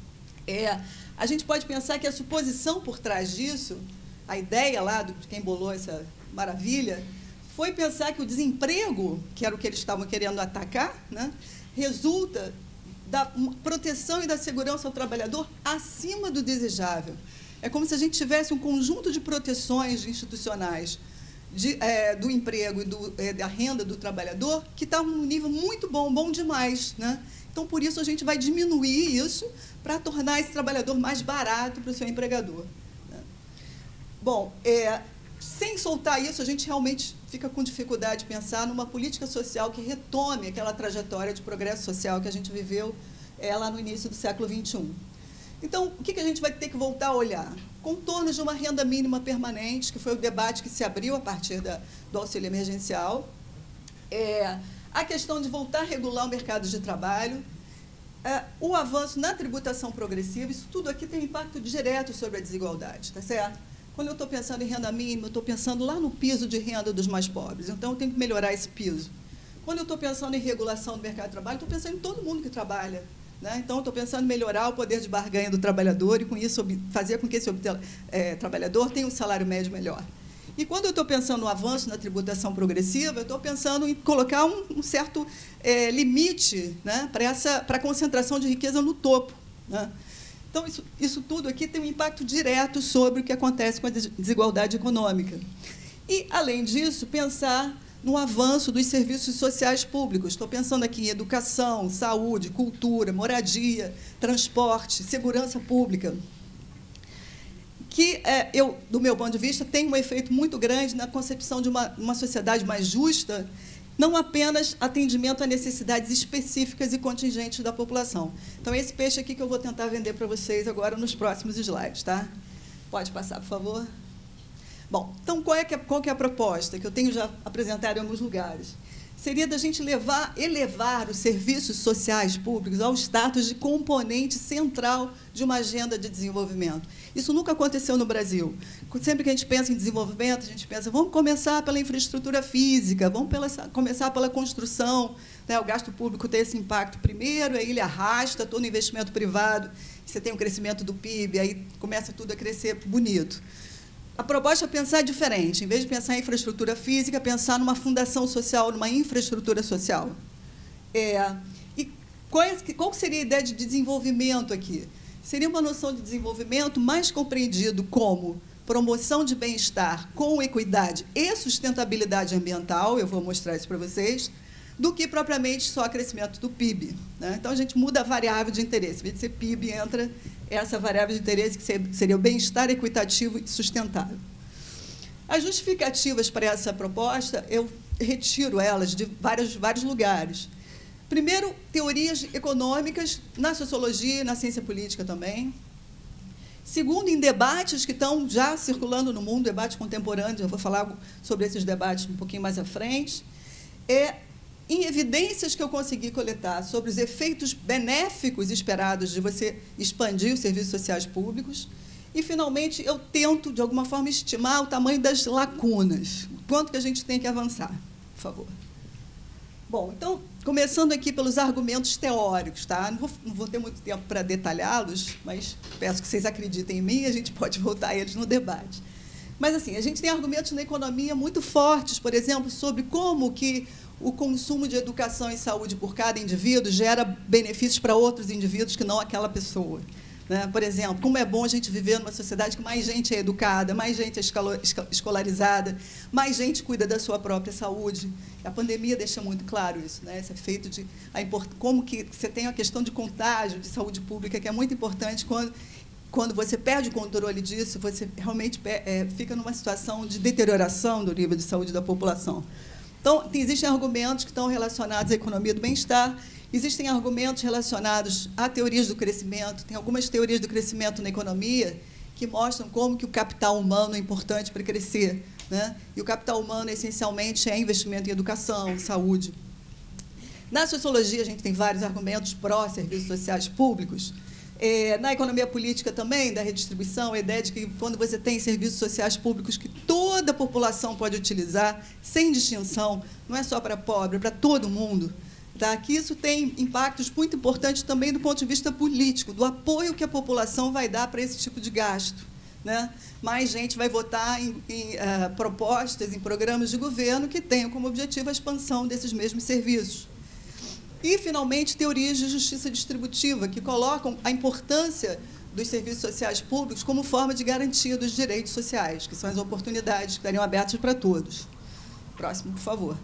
E: a gente pode pensar que a suposição por trás disso, a ideia lá de quem bolou essa maravilha, foi pensar que o desemprego, que era o que eles estavam querendo atacar, né, resulta da proteção e da segurança ao trabalhador acima do desejável. É como se a gente tivesse um conjunto de proteções institucionais do emprego e da renda do trabalhador que estavam num nível muito bom, bom demais, né? Então, por isso, a gente vai diminuir isso para tornar esse trabalhador mais barato para o seu empregador, né? Bom, sem soltar isso, a gente realmente fica com dificuldade de pensar numa política social que retome aquela trajetória de progresso social que a gente viveu lá no início do século XXI. Então, o que a gente vai ter que voltar a olhar? Contornos de uma renda mínima permanente, que foi o debate que se abriu a partir do auxílio emergencial, a questão de voltar a regular o mercado de trabalho, o avanço na tributação progressiva, isso tudo aqui tem impacto direto sobre a desigualdade, tá certo? Quando eu estou pensando em renda mínima, eu estou pensando lá no piso de renda dos mais pobres. Então, eu tenho que melhorar esse piso. Quando eu estou pensando em regulação do mercado de trabalho, estou pensando em todo mundo que trabalha, né? Então, estou pensando em melhorar o poder de barganha do trabalhador e, com isso, fazer com que esse trabalhador tenha um salário médio melhor. E, quando eu estou pensando no avanço na tributação progressiva, eu estou pensando em colocar um certo limite, né, para a concentração de riqueza no topo, né? Então, isso tudo aqui tem um impacto direto sobre o que acontece com a desigualdade econômica. E, além disso, pensar no avanço dos serviços sociais públicos. Estou pensando aqui em educação, saúde, cultura, moradia, transporte, segurança pública. que, do meu ponto de vista, tem um efeito muito grande na concepção de uma sociedade mais justa, não apenas atendimento a necessidades específicas e contingentes da população. Então, é esse peixe aqui que eu vou tentar vender para vocês agora nos próximos slides. Tá? Pode passar, por favor. Bom, então, qual que é a proposta que eu tenho já apresentado em alguns lugares? Seria da gente elevar os serviços sociais públicos ao status de componente central de uma agenda de desenvolvimento. Isso nunca aconteceu no Brasil. Sempre que a gente pensa em desenvolvimento, a gente pensa, vamos começar pela infraestrutura física, vamos começar pela construção, né? O gasto público tem esse impacto primeiro, aí ele arrasta todo o investimento privado, você tem o crescimento do PIB, aí começa tudo a crescer bonito. A proposta é pensar diferente. Em vez de pensar em infraestrutura física, pensar numa fundação social, numa infraestrutura social. E qual seria a ideia de desenvolvimento aqui? Seria uma noção de desenvolvimento mais compreendido como promoção de bem-estar com equidade e sustentabilidade ambiental, eu vou mostrar isso para vocês, do que propriamente só crescimento do PIB. Né? Então, a gente muda a variável de interesse. Em vez de ser PIB, entra essa variável de interesse, que seria o bem-estar equitativo e sustentável. As justificativas para essa proposta, eu retiro elas de vários lugares. Primeiro, teorias econômicas, na sociologia e na ciência política também. Segundo, em debates que estão já circulando no mundo, debates contemporâneos, eu vou falar sobre esses debates um pouquinho mais à frente. Em evidências que eu consegui coletar sobre os efeitos benéficos esperados de você expandir os serviços sociais públicos. E, finalmente, eu tento, de alguma forma, estimar o tamanho das lacunas, o quanto que a gente tem que avançar. Por favor. Bom, então, começando aqui pelos argumentos teóricos. Tá? Não vou ter muito tempo para detalhá-los, mas peço que vocês acreditem em mim e a gente pode voltar a eles no debate. Mas, assim, a gente tem argumentos na economia muito fortes, por exemplo, sobre como que o consumo de educação e saúde por cada indivíduo gera benefícios para outros indivíduos que não aquela pessoa. Né? Por exemplo, como é bom a gente viver numa sociedade que mais gente é educada, mais gente é escolarizada, mais gente cuida da sua própria saúde. A pandemia deixa muito claro isso, né? Esse efeito de como que você tem a questão de contágio, de saúde pública, que é muito importante quando você perde o controle disso, você realmente fica numa situação de deterioração do nível de saúde da população. Então, existem argumentos que estão relacionados à economia do bem-estar, existem argumentos relacionados a teorias do crescimento, tem algumas teorias do crescimento na economia que mostram como que o capital humano é importante para crescer. Né? E o capital humano, essencialmente, é investimento em educação, saúde. Na sociologia, a gente tem vários argumentos pró-serviços sociais públicos. Na economia política também, da redistribuição, a ideia de que quando você tem serviços sociais públicos que toda a população pode utilizar, sem distinção, não é só para pobre, é para todo mundo, tá? Que isso tem impactos muito importantes também do ponto de vista político, do apoio que a população vai dar para esse tipo de gasto. Né? Mais gente vai votar em propostas, em programas de governo que tenham como objetivo a expansão desses mesmos serviços. E, finalmente, teorias de justiça distributiva, que colocam a importância dos serviços sociais públicos como forma de garantia dos direitos sociais, que são as oportunidades que estariam abertas para todos. Próximo, por favor.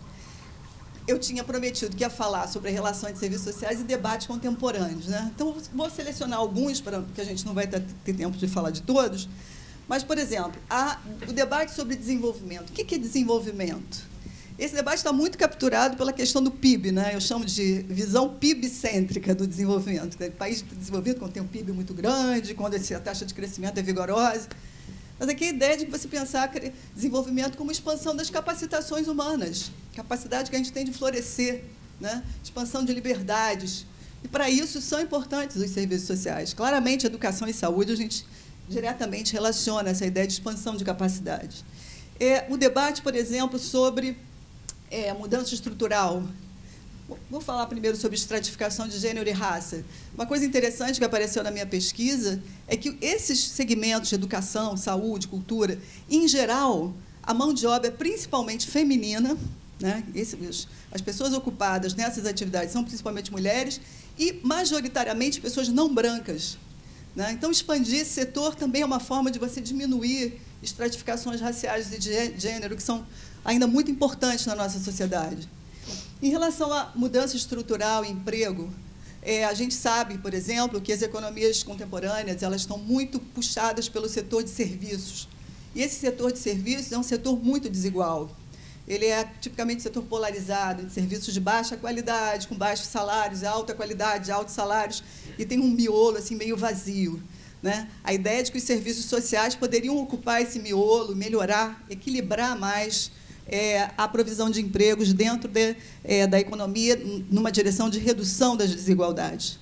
E: Eu tinha prometido que ia falar sobre a relação entre serviços sociais e debates contemporâneos. Né? Então, vou selecionar alguns, porque a gente não vai ter tempo de falar de todos. Mas, por exemplo, o debate sobre desenvolvimento. O que é desenvolvimento? Esse debate está muito capturado pela questão do PIB, né? Eu chamo de visão PIB-cêntrica do desenvolvimento. O país desenvolvido, quando tem um PIB muito grande, quando a taxa de crescimento é vigorosa. Mas aqui a ideia de você pensar desenvolvimento como expansão das capacitações humanas, capacidade que a gente tem de florescer, né? Expansão de liberdades. E, para isso, são importantes os serviços sociais. Claramente, educação e saúde, a gente diretamente relaciona essa ideia de expansão de capacidades. O debate, por exemplo, sobre mudança estrutural. Vou falar primeiro sobre estratificação de gênero e raça. Uma coisa interessante que apareceu na minha pesquisa é que esses segmentos de educação, saúde, cultura, em geral, a mão de obra é principalmente feminina, né? As pessoas ocupadas nessas atividades são principalmente mulheres e, majoritariamente, pessoas não brancas. Né? Então, expandir esse setor também é uma forma de você diminuir estratificações raciais e de gênero, que são ainda muito importantes na nossa sociedade. Em relação à mudança estrutural e emprego, A gente sabe, por exemplo, que as economias contemporâneas elas estão muito puxadas pelo setor de serviços. E esse setor de serviços é um setor muito desigual. Ele é tipicamente um setor polarizado, de serviços de baixa qualidade, com baixos salários, alta qualidade, altos salários, e tem um miolo assim, meio vazio. Né? A ideia de que os serviços sociais poderiam ocupar esse miolo, melhorar, equilibrar mais a provisão de empregos dentro da economia, numa direção de redução das desigualdades.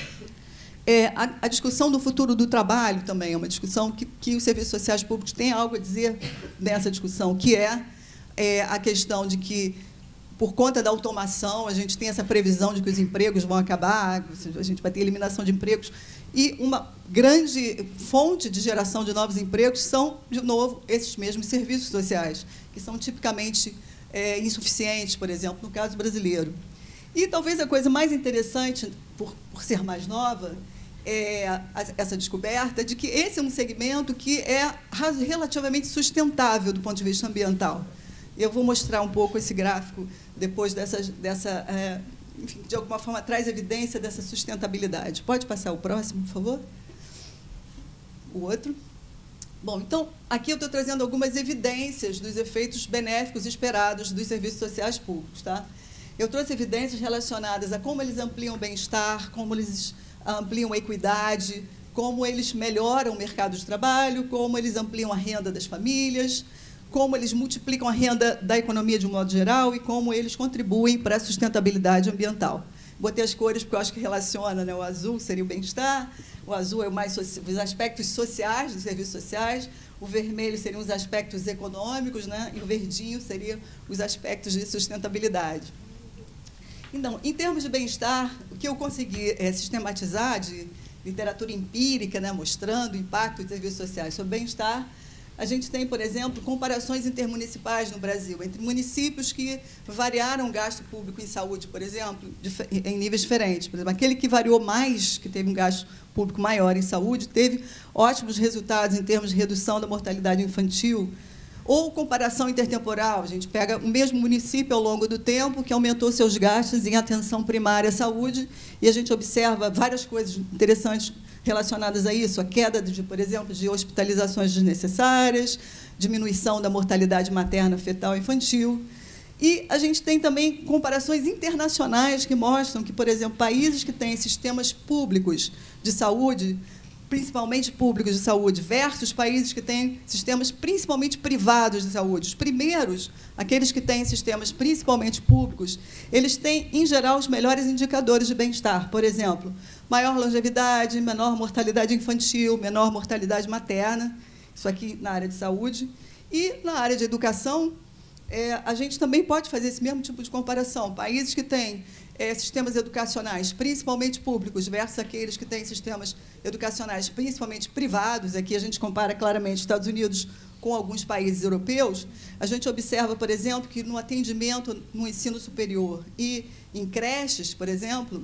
E: A discussão do futuro do trabalho também é uma discussão que os serviços sociais públicos têm algo a dizer nessa discussão, que é a questão de que, por conta da automação, a gente tem essa previsão de que os empregos vão acabar, a gente vai ter eliminação de empregos, e uma grande fonte de geração de novos empregos são, de novo, esses mesmos serviços sociais, que são tipicamente insuficientes, por exemplo, no caso brasileiro. E talvez a coisa mais interessante, por ser mais nova, essa descoberta de que esse é um segmento que é relativamente sustentável do ponto de vista ambiental. Eu vou mostrar um pouco esse gráfico depois enfim, de alguma forma, traz evidência dessa sustentabilidade. Pode passar o próximo, por favor? O outro. Bom, então, aqui eu estou trazendo algumas evidências dos efeitos benéficos esperados dos serviços sociais públicos. Tá? Eu trouxe evidências relacionadas a como eles ampliam o bem-estar, como eles ampliam a equidade, como eles melhoram o mercado de trabalho, como eles ampliam a renda das famílias, como eles multiplicam a renda da economia de um modo geral e como eles contribuem para a sustentabilidade ambiental. Botei as cores porque eu acho que relaciona, né? O azul seria o bem-estar, o azul é os aspectos sociais dos serviços sociais, o vermelho seriam os aspectos econômicos, né? E o verdinho seriam os aspectos de sustentabilidade. Então, em termos de bem-estar, o que eu consegui sistematizar de literatura empírica, né? Mostrando o impacto dos serviços sociais sobre bem-estar, a gente tem, por exemplo, comparações intermunicipais no Brasil, entre municípios que variaram o gasto público em saúde, por exemplo, em níveis diferentes. Por exemplo, aquele que variou mais, que teve um gasto público maior em saúde, teve ótimos resultados em termos de redução da mortalidade infantil. Ou comparação intertemporal, a gente pega o mesmo município ao longo do tempo que aumentou seus gastos em atenção primária à saúde e a gente observa várias coisas interessantes relacionadas a isso, a queda, por exemplo, de hospitalizações desnecessárias, diminuição da mortalidade materna, fetal e infantil. E a gente tem também comparações internacionais que mostram que, por exemplo, países que têm sistemas públicos de saúde, principalmente públicos de saúde, versus países que têm sistemas principalmente privados de saúde. Os primeiros, aqueles que têm sistemas principalmente públicos, eles têm, em geral, os melhores indicadores de bem-estar. Por exemplo, maior longevidade, menor mortalidade infantil, menor mortalidade materna, isso aqui na área de saúde. E, na área de educação, a gente também pode fazer esse mesmo tipo de comparação. Países que têm sistemas educacionais, principalmente públicos, versus aqueles que têm sistemas educacionais, principalmente privados. Aqui a gente compara claramente Estados Unidos com alguns países europeus. A gente observa, por exemplo, que no atendimento no ensino superior e em creches, por exemplo,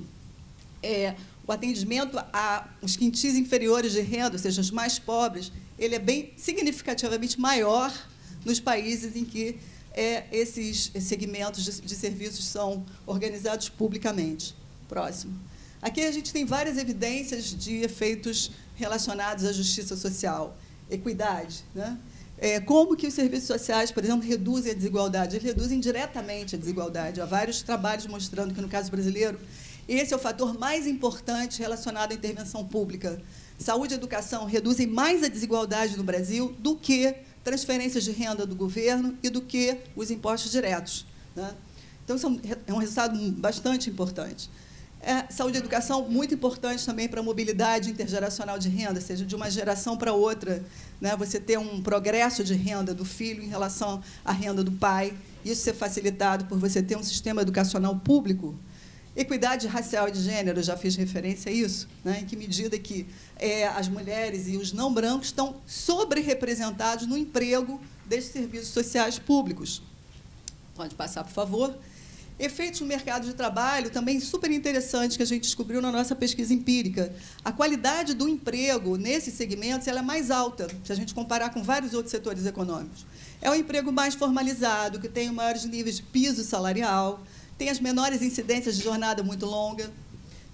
E: o atendimento aos quintis inferiores de renda, ou seja, os mais pobres, ele é bem significativamente maior nos países em que esses segmentos de serviços são organizados publicamente. Próximo. Aqui a gente tem várias evidências de efeitos relacionados à justiça social, equidade, né? Como que os serviços sociais, por exemplo, reduzem a desigualdade? Eles reduzem diretamente a desigualdade. Há vários trabalhos mostrando que, no caso brasileiro, esse é o fator mais importante relacionado à intervenção pública. Saúde e educação reduzem mais a desigualdade no Brasil do que transferências de renda do governo e do que os impostos diretos, né? Então, isso é um resultado bastante importante. Saúde e educação, muito importante também para a mobilidade intergeracional de renda, ou seja, de uma geração para outra, né? Você ter um progresso de renda do filho em relação à renda do pai, isso ser facilitado por você ter um sistema educacional público. Equidade racial e de gênero, eu já fiz referência a isso, né? Em que medida que as mulheres e os não brancos estão sobre-representados no emprego desses serviços sociais públicos. Pode passar, por favor. Efeitos no mercado de trabalho, também super interessantes, que a gente descobriu na nossa pesquisa empírica. A qualidade do emprego nesses segmentos ela é mais alta, se a gente comparar com vários outros setores econômicos. É um emprego mais formalizado, que tem maiores níveis de piso salarial, tem as menores incidências de jornada muito longa,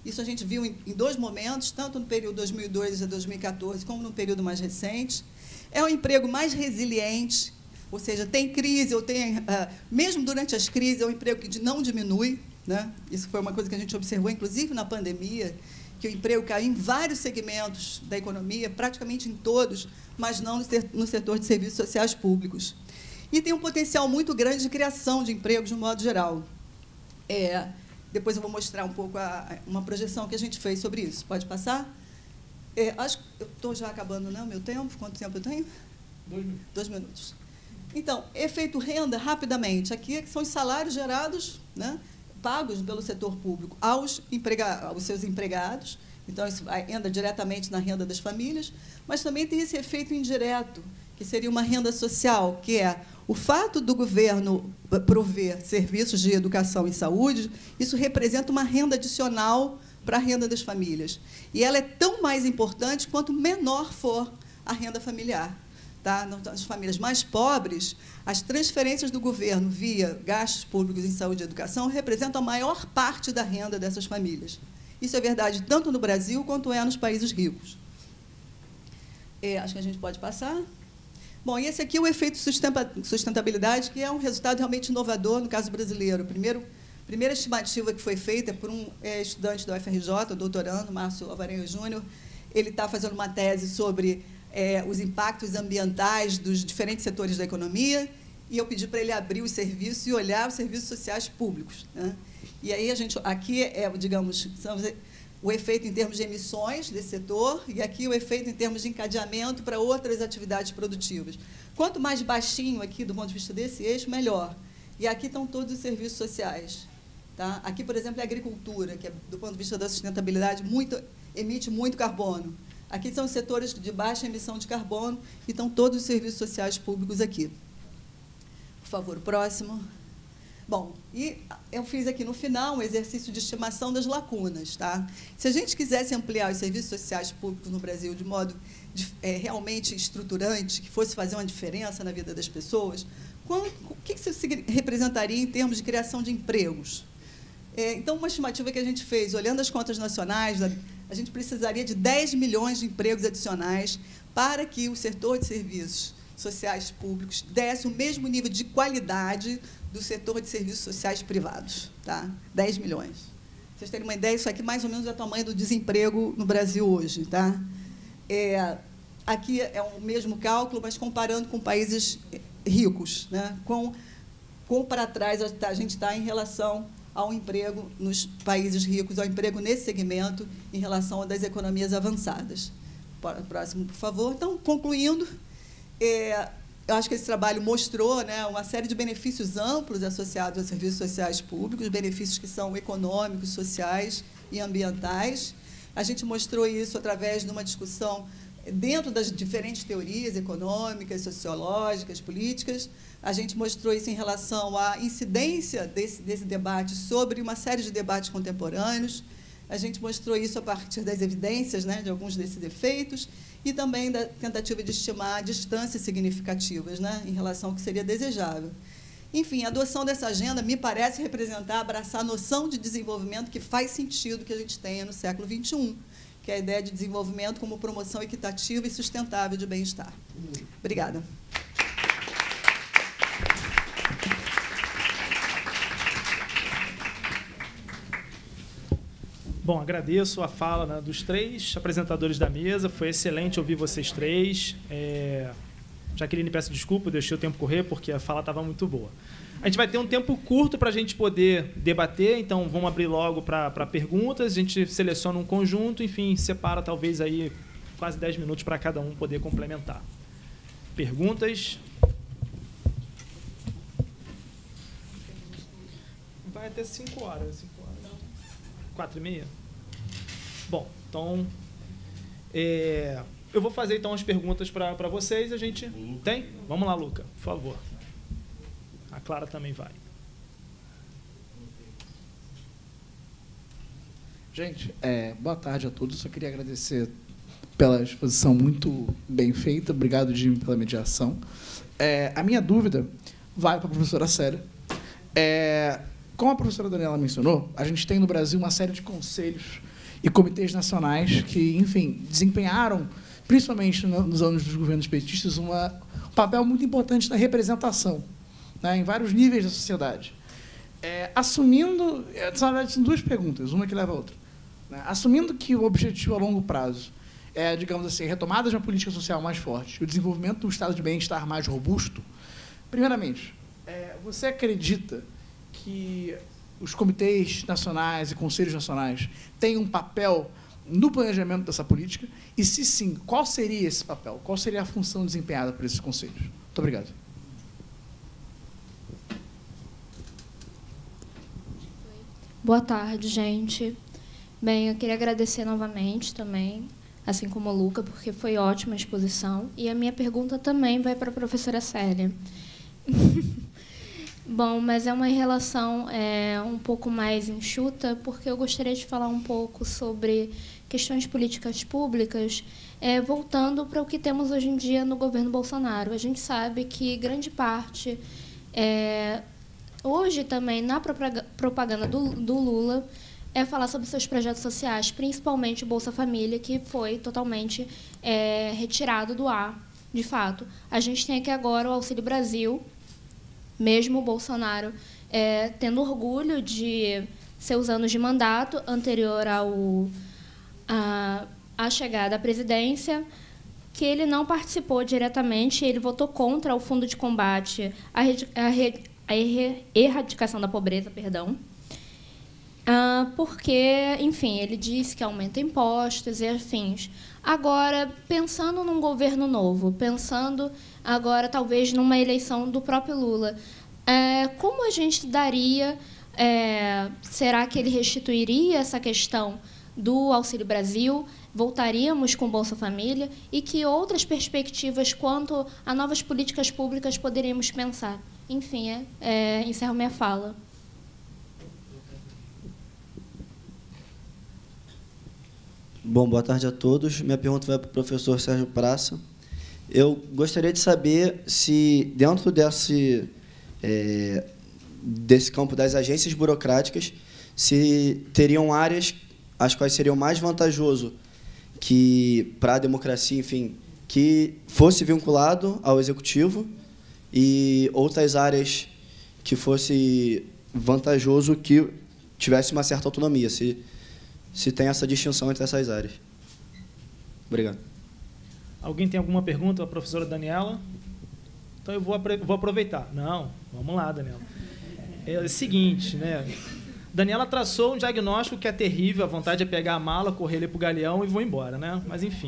E: Isso a gente viu em 2 momentos, tanto no período 2002 a 2014, como no período mais recente. É um emprego mais resiliente, ou seja, tem crise, ou tem, mesmo durante as crises, é um emprego que não diminui, né? Isso foi uma coisa que a gente observou, inclusive, na pandemia, que o emprego caiu em vários segmentos da economia, praticamente em todos, mas não no setor de serviços sociais públicos. E tem um potencial muito grande de criação de empregos, de um modo geral. Depois eu vou mostrar um pouco uma projeção que a gente fez sobre isso. Pode passar? Acho que eu estou já acabando, né, o meu tempo. Quanto tempo eu tenho?
B: 2 minutos.
E: 2 minutos. Então, efeito renda, rapidamente. Aqui são os salários gerados, né, pagos pelo setor público aos seus empregados. Então, isso entra diretamente na renda das famílias, mas também tem esse efeito indireto, que seria uma renda social, que é o fato do governo prover serviços de educação e saúde, isso representa uma renda adicional para a renda das famílias. E ela é tão mais importante quanto menor for a renda familiar. Tá? Nas famílias mais pobres, as transferências do governo via gastos públicos em saúde e educação representam a maior parte da renda dessas famílias. Isso é verdade tanto no Brasil quanto é nos países ricos. Acho que a gente pode passar. Bom, e esse aqui é o efeito sustentabilidade, que é um resultado realmente inovador no caso brasileiro. A primeira estimativa que foi feita por um estudante da UFRJ, o doutorando, Márcio Alvarenga Júnior. Ele está fazendo uma tese sobre os impactos ambientais dos diferentes setores da economia, e eu pedi para ele abrir os serviços e olhar os serviços sociais públicos, né? E aí aqui digamos, o efeito em termos de emissões desse setor, e aqui o efeito em termos de encadeamento para outras atividades produtivas. Quanto mais baixinho aqui, do ponto de vista desse eixo, melhor. E aqui estão todos os serviços sociais. Tá? Aqui, por exemplo, é a agricultura, que, do ponto de vista da sustentabilidade, emite muito carbono. Aqui são os setores de baixa emissão de carbono, e estão todos os serviços sociais públicos aqui. Por favor, o próximo. Bom, e eu fiz aqui no final um exercício de estimação das lacunas. Tá? Se a gente quisesse ampliar os serviços sociais públicos no Brasil de modo realmente estruturante, que fosse fazer uma diferença na vida das pessoas, o que isso representaria em termos de criação de empregos? Então, uma estimativa que a gente fez, olhando as contas nacionais, a gente precisaria de 10 milhões de empregos adicionais para que o setor de serviços sociais públicos desse o mesmo nível de qualidade do setor de serviços sociais privados. Tá? 10 milhões. Para vocês terem uma ideia, isso aqui mais ou menos é o tamanho do desemprego no Brasil hoje. Tá? Aqui é o mesmo cálculo, mas comparando com países ricos. Né? Quão para trás a gente está em relação ao emprego nos países ricos, ao emprego nesse segmento, em relação às economias avançadas. Próximo, por favor. Então, concluindo, eu acho que esse trabalho mostrou, né, uma série de benefícios amplos associados aos serviços sociais públicos, benefícios que são econômicos, sociais e ambientais. A gente mostrou isso através de uma discussão dentro das diferentes teorias econômicas, sociológicas, políticas. A gente mostrou isso em relação à incidência desse debate sobre uma série de debates contemporâneos. A gente mostrou isso a partir das evidências, né, de alguns desses efeitos, e também da tentativa de estimar distâncias significativas, né, em relação ao que seria desejável. Enfim, a adoção dessa agenda me parece representar, abraçar a noção de desenvolvimento que faz sentido que a gente tenha no século XXI, que é a ideia de desenvolvimento como promoção equitativa e sustentável de bem-estar. Obrigada.
B: Bom, agradeço a fala, né, dos 3 apresentadores da mesa. Foi excelente ouvir vocês 3. Jaqueline, peço desculpa, deixei o tempo correr, porque a fala estava muito boa. A gente vai ter um tempo curto para a gente poder debater, então vamos abrir logo para perguntas. A gente seleciona um conjunto, enfim, separa talvez aí quase 10 minutos para cada um poder complementar. Perguntas? Vai até 5 horas. 4h30? Bom, então eu vou fazer então as perguntas para vocês. A gente tem? Vamos lá, Luca, por favor. A Clara também vai.
F: Gente, boa tarde a todos. Só queria agradecer pela exposição muito bem feita. Obrigado, Jimmy, pela mediação. A minha dúvida vai para a professora Célia. Como a professora Daniela mencionou, a gente tem no Brasil uma série de conselhos e comitês nacionais que, enfim, desempenharam, principalmente nos anos dos governos petistas, um papel muito importante na representação, né, em vários níveis da sociedade. Assumindo... Na verdade, são duas perguntas, uma que leva a outra. Né? Assumindo que o objetivo a longo prazo é, digamos assim, a retomada de uma política social mais forte, o desenvolvimento de um estado de bem-estar mais robusto, primeiramente, você acredita que os comitês nacionais e conselhos nacionais têm um papel no planejamento dessa política? E, se sim, qual seria esse papel? Qual seria a função desempenhada por esses conselhos? Muito obrigado.
G: Boa tarde, gente. Bem, eu queria agradecer novamente também, assim como o Luca, porque foi ótima a exposição. E a minha pergunta também vai para a professora Célia. Bom, mas é uma relação um pouco mais enxuta, porque eu gostaria de falar um pouco sobre questões de políticas públicas, voltando para o que temos hoje em dia no governo Bolsonaro. A gente sabe que grande parte, hoje também, na propaganda do Lula, falar sobre seus projetos sociais, principalmente o Bolsa Família, que foi totalmente retirado do ar, de fato. A gente tem aqui agora o Auxílio Brasil, mesmo o Bolsonaro tendo orgulho de seus anos de mandato anterior à chegada à presidência, que ele não participou diretamente, ele votou contra o Fundo de Combate à Erradicação da Pobreza, perdão, porque, enfim, ele disse que aumenta impostos e afins. Agora, pensando num governo novo, pensando agora, talvez, numa eleição do próprio Lula, como a gente daria... será que ele restituiria essa questão do Auxílio Brasil? Voltaríamos com o Bolsa Família? E que outras perspectivas quanto a novas políticas públicas poderíamos pensar? Enfim, encerro minha fala.
H: Bom, boa tarde a todos. Minha pergunta vai para o professor Sérgio Praça. Eu gostaria de saber se, dentro desse campo das agências burocráticas, se teriam áreas as quais seriam mais vantajoso que, para a democracia, enfim, que fosse vinculado ao executivo, e outras áreas que fosse vantajoso que tivesse uma certa autonomia, se tem essa distinção entre essas áreas. Obrigado.
B: Alguém tem alguma pergunta para a professora Daniela? Então, eu vou aproveitar. Não, vamos lá, Daniela. É o seguinte, né? Daniela traçou um diagnóstico que é terrível, a vontade é pegar a mala, correr ali para o galeão e vou embora, né? Mas, enfim.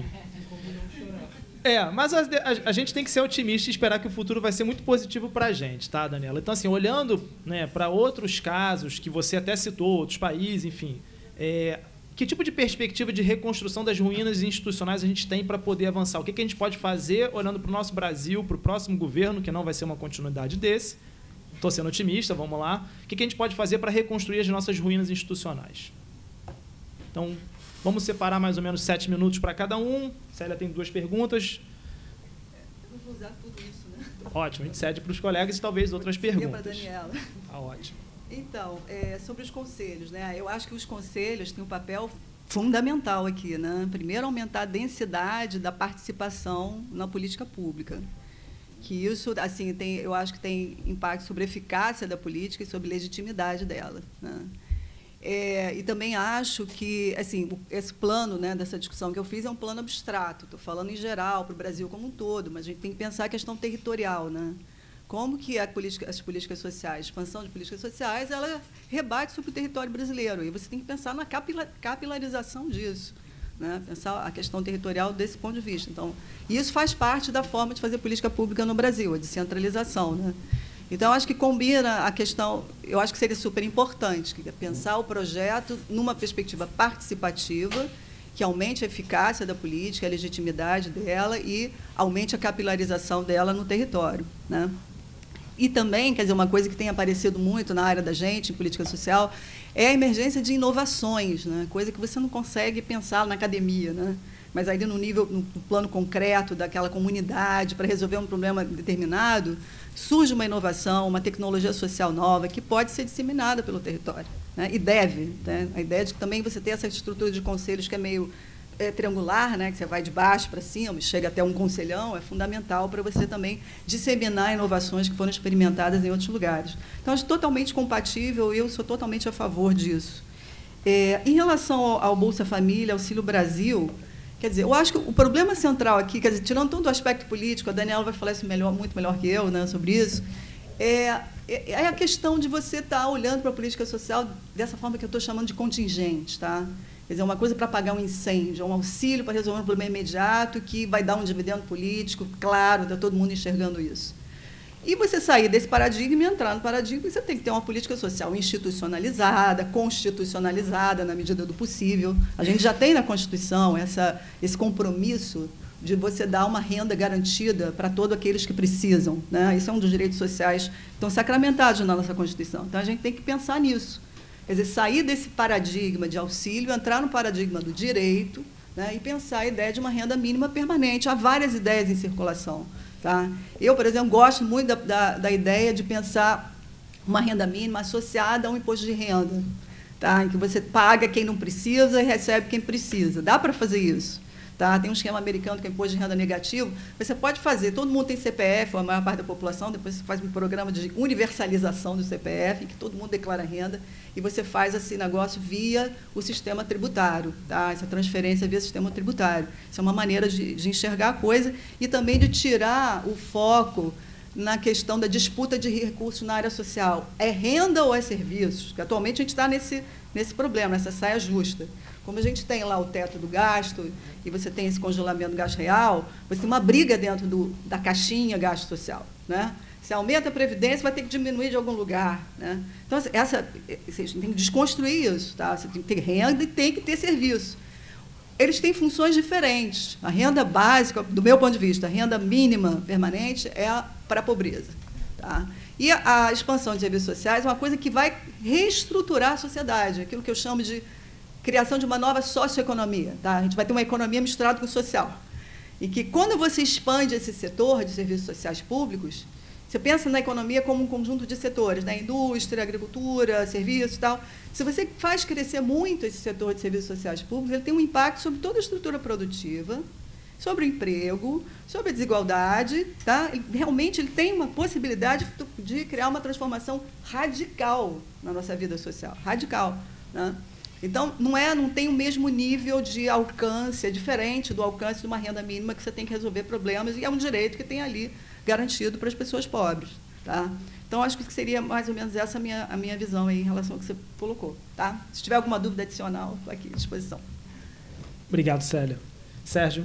B: Mas a gente tem que ser otimista e esperar que o futuro vai ser muito positivo para a gente, tá, Daniela? Então, assim, olhando, né, para outros casos que você até citou, outros países, enfim, que tipo de perspectiva de reconstrução das ruínas institucionais a gente tem para poder avançar? O que a gente pode fazer olhando para o nosso Brasil, para o próximo governo, que não vai ser uma continuidade desse? Estou sendo otimista, vamos lá. O que a gente pode fazer para reconstruir as nossas ruínas institucionais? Então, vamos separar mais ou menos 7 minutos para cada um. Célia tem 2 perguntas.
E: Eu não vou usar tudo isso, né?
B: Ótimo, a gente cede para os colegas e talvez outras perguntas.
E: Para a Daniela.
B: Tá ótimo.
E: Então, sobre os conselhos, né? Eu acho que os conselhos têm um papel fundamental aqui, né? Primeiro, aumentar a densidade da participação na política pública. Que isso, assim, eu acho que tem impacto sobre a eficácia da política e sobre a legitimidade dela, né? E também acho que, assim, esse plano, né, dessa discussão que eu fiz é um plano abstrato. Estou falando em geral para o Brasil como um todo, mas a gente tem que pensar a questão territorial, né? Como que as políticas sociais, a expansão de políticas sociais, ela rebate sobre o território brasileiro. E você tem que pensar na capilarização disso, né? Pensar a questão territorial desse ponto de vista. Então, isso faz parte da forma de fazer política pública no Brasil, a descentralização, né? Então, acho que combina a questão, eu acho que seria super importante, que é pensar o projeto numa perspectiva participativa, que aumente a eficácia da política, a legitimidade dela e aumente a capilarização dela no território, né? E também, quer dizer, uma coisa que tem aparecido muito na área da gente, em política social, é a emergência de inovações, né? Coisa que você não consegue pensar na academia, né? mas aí no nível, no plano concreto daquela comunidade, para resolver um problema determinado, surge uma inovação, uma tecnologia social nova que pode ser disseminada pelo território, né? E deve, né? A ideia de que também você ter essa estrutura de conselhos que é meio triangular, né? Que você vai de baixo para cima e chega até um conselhão, é fundamental para você também disseminar inovações que foram experimentadas em outros lugares. Então, acho totalmente compatível, eu sou totalmente a favor disso. Em relação ao Bolsa Família, Auxílio Brasil, quer dizer, eu acho que o problema central aqui, quer dizer, tirando todo o aspecto político, a Daniela vai falar isso muito melhor que eu, né, sobre isso, é a questão de você estar olhando para a política social dessa forma que eu estou chamando de contingente, tá? Quer dizer, uma coisa para apagar um incêndio, um auxílio para resolver um problema imediato que vai dar um dividendo político, claro, está todo mundo enxergando isso. E você sair desse paradigma e entrar no paradigma, você tem que ter uma política social institucionalizada, constitucionalizada na medida do possível. A gente já tem na Constituição esse compromisso de você dar uma renda garantida para todos aqueles que precisam, né? Isso é um dos direitos sociais que estão sacramentados na nossa Constituição. Então, a gente tem que pensar nisso. Quer dizer, sair desse paradigma de auxílio, entrar no paradigma do direito, né, e pensar a ideia de uma renda mínima permanente. Há várias ideias em circulação. Tá? Eu, por exemplo, gosto muito da ideia de pensar uma renda mínima associada a um imposto de renda, tá? Em que você paga quem não precisa e recebe quem precisa. Dá para fazer isso. Tá? Tem um esquema americano que é imposto de renda negativo. Você pode fazer, todo mundo tem CPF, ou a maior parte da população, depois você faz um programa de universalização do CPF, em que todo mundo declara renda, e você faz esse negócio via o sistema tributário, tá? Essa transferência via sistema tributário. Isso é uma maneira de enxergar a coisa e também de tirar o foco na questão da disputa de recursos na área social. É renda ou é serviços? Porque atualmente a gente está nesse problema, nessa saia justa. Como a gente tem lá o teto do gasto e você tem esse congelamento do gasto real, você tem uma briga dentro da caixinha gasto social, né? Se aumenta a previdência, vai ter que diminuir de algum lugar, né? Então, você tem que desconstruir isso, tá? Você tem que ter renda e tem que ter serviço. Eles têm funções diferentes. A renda básica, do meu ponto de vista, a renda mínima permanente é para a pobreza, tá? E a expansão de serviços sociais é uma coisa que vai reestruturar a sociedade, aquilo que eu chamo de criação de uma nova socioeconomia. Tá? A gente vai ter uma economia misturada com o social. E que, quando você expande esse setor de serviços sociais públicos, você pensa na economia como um conjunto de setores, né? Indústria, agricultura, serviços e tal. Se você faz crescer muito esse setor de serviços sociais públicos, ele tem um impacto sobre toda a estrutura produtiva, sobre o emprego, sobre a desigualdade. Tá? Realmente, ele tem uma possibilidade de criar uma transformação radical na nossa vida social. Radical, né? Então, não tem o mesmo nível de alcance, é diferente do alcance de uma renda mínima que você tem que resolver problemas, e é um direito que tem ali garantido para as pessoas pobres. Tá? Então, acho que seria mais ou menos essa a minha visão aí em relação ao que você colocou. Tá? Se tiver alguma dúvida adicional, estou aqui à disposição.
B: Obrigado, Célia. Sérgio?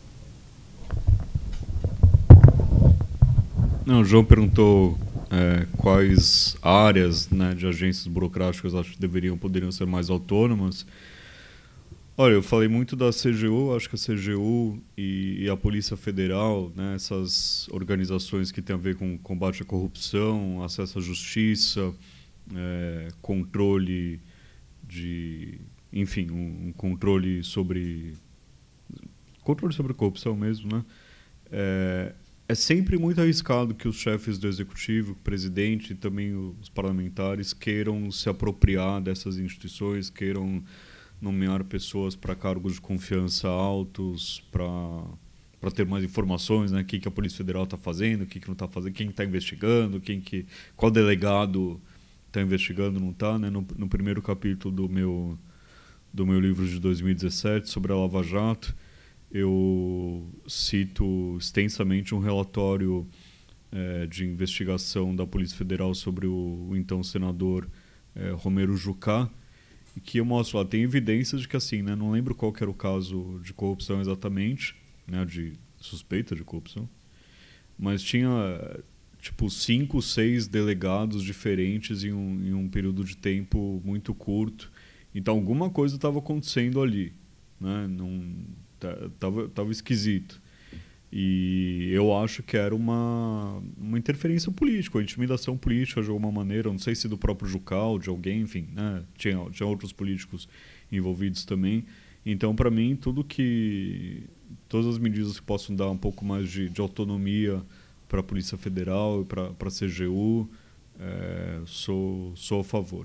D: Não, o João perguntou quais áreas, né, de agências burocráticas acho que poderiam ser mais autônomas. Olha, eu falei muito da CGU, acho que a CGU e a Polícia Federal, né, essas organizações que têm a ver com combate à corrupção, acesso à justiça, controle enfim, um controle sobre a corrupção mesmo, né? É sempre muito arriscado que os chefes do executivo, o presidente e também os parlamentares queiram se apropriar dessas instituições, queiram nomear pessoas para cargos de confiança altos, para ter mais informações, né? O que a Polícia Federal está fazendo, o que não está fazendo, quem está investigando, qual delegado está investigando, não está, né? No primeiro capítulo do meu livro de 2017 sobre a Lava Jato, eu cito extensamente um relatório de investigação da Polícia Federal sobre o então senador Romero Jucá, e que eu mostro lá, tem evidências de que, assim, né, não lembro qual que era o caso de corrupção exatamente, né, de suspeita de corrupção, mas tinha tipo 5, 6 delegados diferentes em um período de tempo muito curto. Então alguma coisa estava acontecendo ali, né? Tava esquisito. E eu acho que era uma interferência política, uma intimidação política de alguma maneira, não sei se do próprio Jucá ou de alguém, enfim, né? Tinha outros políticos envolvidos também. Então, para mim, todas as medidas que possam dar um pouco mais de autonomia para a Polícia Federal e para a CGU, sou a favor.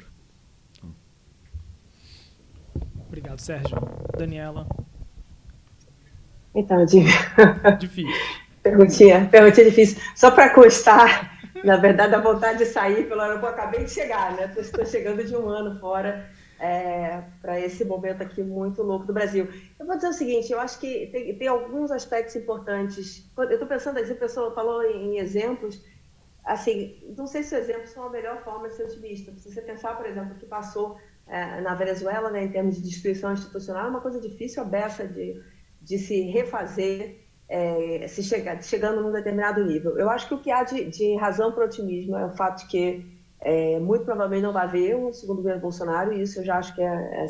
B: Obrigado, Sérgio. Daniela.
C: Então,
B: difícil.
C: Perguntinha difícil. Só para constar, na verdade, a vontade de sair pelo aeroporto, acabei de chegar, né? Estou chegando de um ano fora para esse momento aqui muito louco do Brasil. Eu vou dizer o seguinte, eu acho que tem alguns aspectos importantes. Eu estou pensando, a pessoa falou em exemplos, assim, não sei se os exemplos são a melhor forma de ser otimista. Se você pensar, por exemplo, o que passou na Venezuela, né, em termos de destruição institucional, é uma coisa difícil, a beça de se refazer, chegando num determinado nível. Eu acho que o que há de razão para o otimismo é o fato de que muito provavelmente não vai haver um segundo governo Bolsonaro, e isso eu já acho que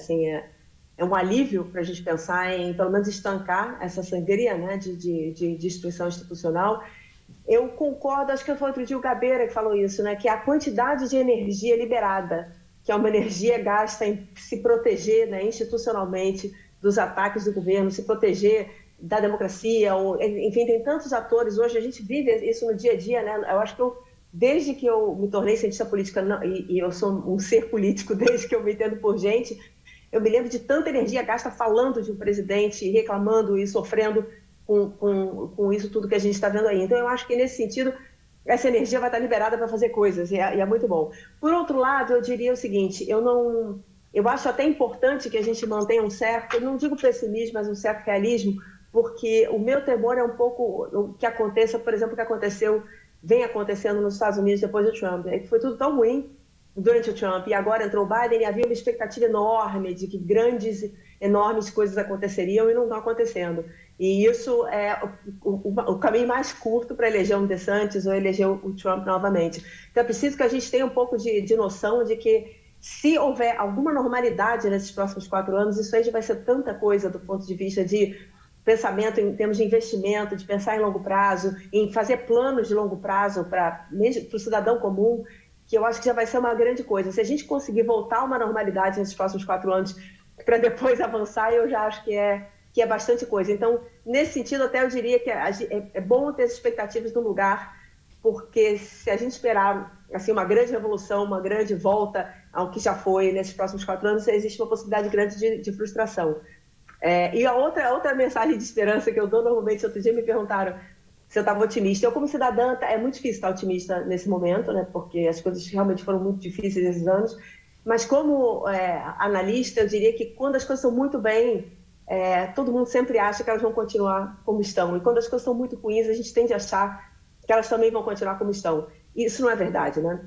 C: é um alívio para a gente pensar em, pelo menos, estancar essa sangria, né, de destruição institucional. Eu concordo, acho que foi outro dia o Gabeira que falou isso, né, que a quantidade de energia liberada, que é uma energia gasta em se proteger, né, institucionalmente dos ataques do governo, se proteger da democracia, enfim, tem tantos atores hoje, a gente vive isso no dia a dia, né? Eu acho que desde que eu me tornei cientista política, e eu sou um ser político desde que eu me entendo por gente, eu me lembro de tanta energia gasta falando de um presidente, reclamando e sofrendo com isso tudo que a gente está vendo aí. Então, eu acho que, nesse sentido, essa energia vai estar liberada para fazer coisas, e é muito bom. Por outro lado, eu diria o seguinte, eu acho até importante que a gente mantenha um certo, não digo pessimismo, mas um certo realismo, porque o meu temor é um pouco o que aconteça, por exemplo, o que vem acontecendo nos Estados Unidos depois do Trump. Foi tudo tão ruim durante o Trump, e agora entrou o Biden, e havia uma expectativa enorme de que enormes coisas aconteceriam e não estão acontecendo. E isso é o caminho mais curto para eleger um DeSantis ou eleger o Trump novamente. Então é preciso que a gente tenha um pouco de noção de que, se houver alguma normalidade nesses próximos 4 anos, isso aí já vai ser tanta coisa do ponto de vista de pensamento em termos de investimento, de pensar em longo prazo, em fazer planos de longo prazo para o cidadão comum, que eu acho que já vai ser uma grande coisa. Se a gente conseguir voltar a uma normalidade nesses próximos 4 anos, para depois avançar, eu já acho que é bastante coisa. Então, nesse sentido, até eu diria que é bom ter as expectativas no lugar, porque se a gente esperar assim, uma grande revolução, uma grande volta ao que já foi nesses próximos 4 anos, existe uma possibilidade grande de frustração. E a outra mensagem de esperança que eu dou normalmente, outro dia me perguntaram se eu estava otimista. Eu, como cidadã, é muito difícil estar otimista nesse momento, né, porque as coisas realmente foram muito difíceis esses anos, mas como analista, eu diria que quando as coisas estão muito bem, todo mundo sempre acha que elas vão continuar como estão, e quando as coisas estão muito ruins, a gente tende a achar que elas também vão continuar como estão. E isso não é verdade, né?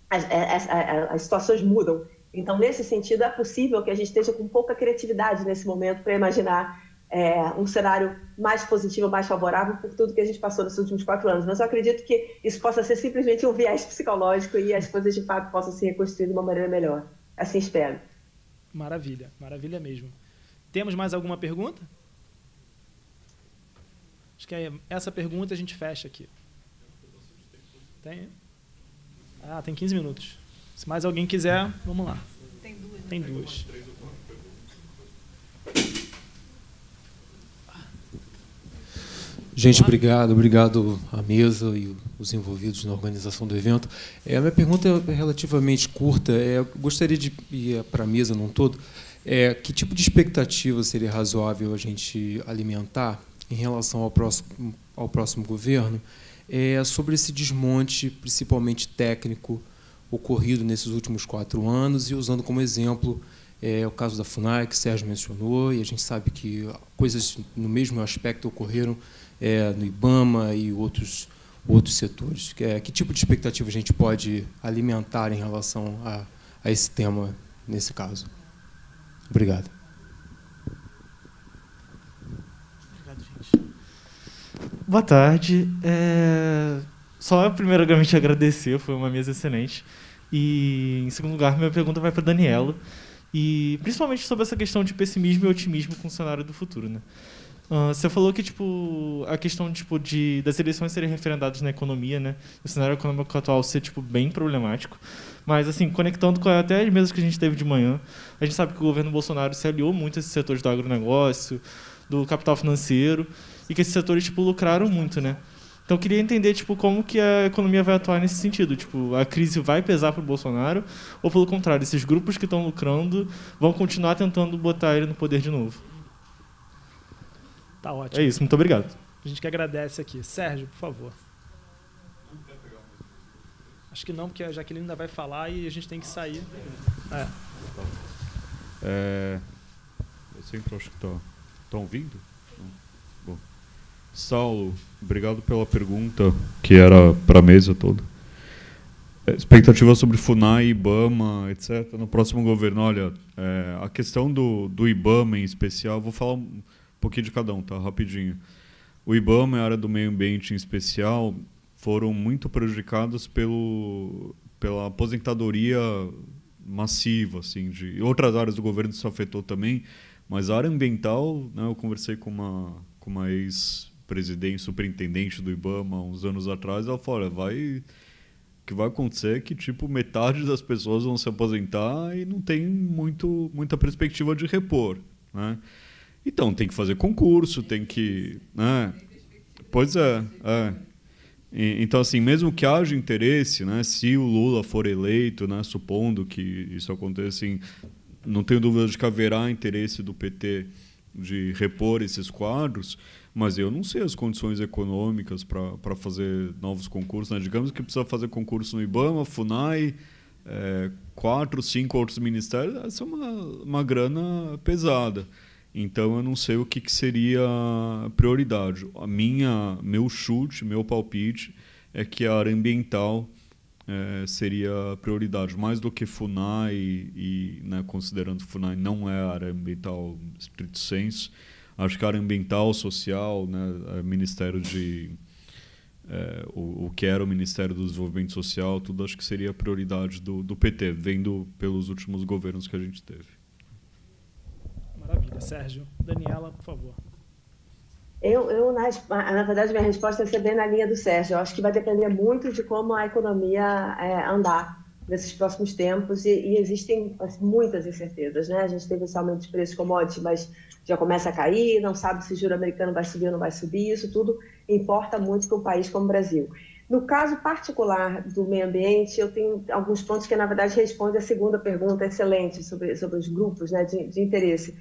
C: As situações mudam. Então, nesse sentido, é possível que a gente esteja com pouca criatividade nesse momento para imaginar um cenário mais positivo, mais favorável por tudo que a gente passou nesses últimos 4 anos. Mas eu acredito que isso possa ser simplesmente um viés psicológico e as coisas, de fato, possam se reconstruir de uma maneira melhor. Assim espero.
B: Maravilha, maravilha mesmo. Temos mais alguma pergunta? Acho que essa pergunta a gente fecha aqui. Tem? Tem 15 minutos. Se mais alguém quiser, vamos lá. Tem duas.
I: Gente, obrigado à mesa e os envolvidos na organização do evento. A minha pergunta é relativamente curta. Eu gostaria de ir para a mesa num todo. Que tipo de expectativa seria razoável a gente alimentar em relação ao próximo governo sobre esse desmonte, principalmente técnico, ocorrido nesses últimos 4 anos, e usando como exemplo o caso da FUNAI, que o Sérgio mencionou, e a gente sabe que coisas no mesmo aspecto ocorreram no IBAMA e outros setores. Que tipo de expectativa a gente pode alimentar em relação a esse tema, nesse caso? Obrigado.
J: Obrigado, gente. Boa tarde. Só primeiramente agradecer, foi uma mesa excelente. E, em segundo lugar, minha pergunta vai para a Daniela, e principalmente sobre essa questão de pessimismo e otimismo com o cenário do futuro, né? Você falou que tipo a questão tipo das eleições serem referendadas na economia, né? O cenário econômico atual ser tipo bem problemático. Mas assim, conectando com até as mesas que a gente teve de manhã, a gente sabe que o governo Bolsonaro se aliou muito a esses setores do agronegócio, do capital financeiro, e que esses setores tipo lucraram muito, né? Então eu queria entender tipo como que a economia vai atuar nesse sentido, tipo, a crise vai pesar para o Bolsonaro ou pelo contrário, esses grupos que estão lucrando vão continuar tentando botar ele no poder de novo?
B: Tá ótimo.
J: É isso, muito obrigado.
B: A gente que agradece aqui. Sérgio, por favor. Acho que não, porque a Jaqueline ainda vai falar e a gente tem que sair.
D: Eu sempre acho que estão ouvindo? Bom. Saulo, obrigado pela pergunta, que era para a mesa toda. Expectativa sobre FUNAI, IBAMA, etc. No próximo governo, olha, a questão do IBAMA em especial, vou falar um pouquinho de cada um, tá? Rapidinho. O IBAMA e a área do meio ambiente em especial foram muito prejudicados pela aposentadoria massiva, assim, de outras áreas do governo isso afetou também, mas a área ambiental, né, eu conversei com uma ex-presidente, superintendente do IBAMA uns anos atrás, ela falou, olha, o que vai acontecer é que tipo metade das pessoas vão se aposentar e não tem muita perspectiva de repor, né? Então tem que fazer concurso, tem que, né? Pois é. Então, assim, mesmo que haja interesse, né, se o Lula for eleito, né, supondo que isso aconteça, assim, não tenho dúvida de que haverá interesse do PT de repor esses quadros, mas eu não sei as condições econômicas para fazer novos concursos, né? Digamos que precisa fazer concurso no IBAMA, FUNAI, 4, 5 outros ministérios, essa é uma grana pesada. Então, eu não sei o que seria prioridade. Meu chute, meu palpite, é que a área ambiental seria prioridade, mais do que FUNAI, e né, considerando que FUNAI não é a área ambiental estrito sensu. Acho que a área ambiental, social, né, Ministério de... o que era o Ministério do Desenvolvimento Social, tudo acho que seria prioridade do PT, vendo pelos últimos governos que a gente teve.
B: Maravilha. Sérgio. Daniela, por favor.
C: Na verdade, minha resposta vai ser bem na linha do Sérgio. Eu acho que vai depender muito de como a economia andar nesses próximos tempos e existem muitas incertezas, né? A gente teve esse aumento de preços de commodities, mas já começa a cair, não sabe se o juro americano vai subir ou não vai subir. Isso tudo importa muito para um país como o Brasil. No caso particular do meio ambiente, eu tenho alguns pontos que, na verdade, respondem a segunda pergunta excelente sobre os grupos, né, de interesse.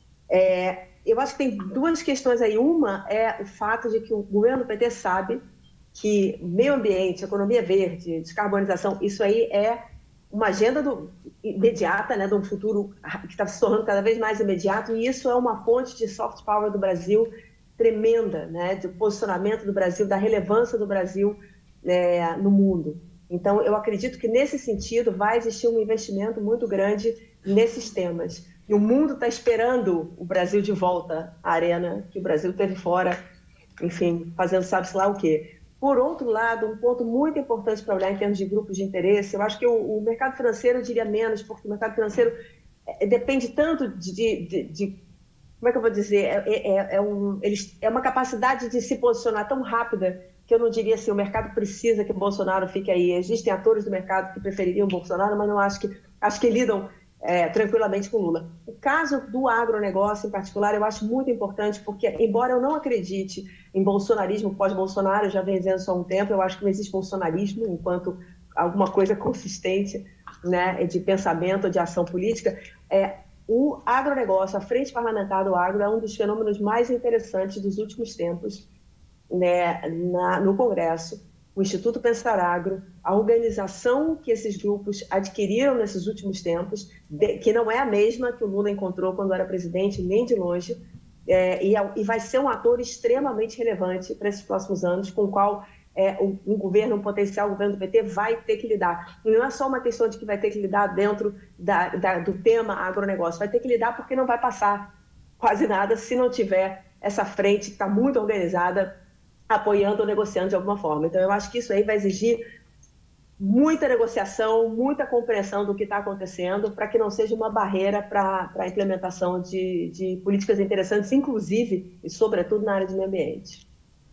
C: Eu acho que tem duas questões aí. Uma é o fato de que o governo do PT sabe que meio ambiente, economia verde, descarbonização, isso aí é uma agenda imediata, né, de um futuro que está se tornando cada vez mais imediato, e isso é uma fonte de soft power do Brasil tremenda, né, do posicionamento do Brasil, da relevância do Brasil no mundo. Então, eu acredito que, nesse sentido, vai existir um investimento muito grande nesses temas. E o mundo está esperando o Brasil de volta à arena, que o Brasil teve fora, enfim, fazendo sabe-se lá o quê. Por outro lado, um ponto muito importante para olhar em termos de grupos de interesse, eu acho que o mercado financeiro, eu diria menos, porque o mercado financeiro depende tanto de como é que eu vou dizer, é uma capacidade de se posicionar tão rápida que eu não diria assim, o mercado precisa que Bolsonaro fique aí. Existem atores do mercado que prefeririam Bolsonaro, mas não acho que lidam tranquilamente com Lula. O caso do agronegócio, em particular, eu acho muito importante, porque, embora eu não acredite em bolsonarismo pós-Bolsonaro, eu já venho dizendo isso há um tempo, eu acho que não existe bolsonarismo enquanto alguma coisa consistente, né, de pensamento, de ação política. O agronegócio, a frente parlamentar do agro, é um dos fenômenos mais interessantes dos últimos tempos, né, no Congresso. O Instituto Pensar Agro, a organização que esses grupos adquiriram nesses últimos tempos, que não é a mesma que o Lula encontrou quando era presidente, nem de longe, e vai ser um ator extremamente relevante para esses próximos anos, com o qual um potencial governo do PT vai ter que lidar. E não é só uma questão de que vai ter que lidar dentro do tema agronegócio, vai ter que lidar porque não vai passar quase nada se não tiver essa frente que está muito organizada, apoiando ou negociando de alguma forma. Então, eu acho que isso aí vai exigir muita negociação, muita compreensão do que está acontecendo, para que não seja uma barreira para a implementação de políticas interessantes, inclusive e sobretudo na área de meio ambiente.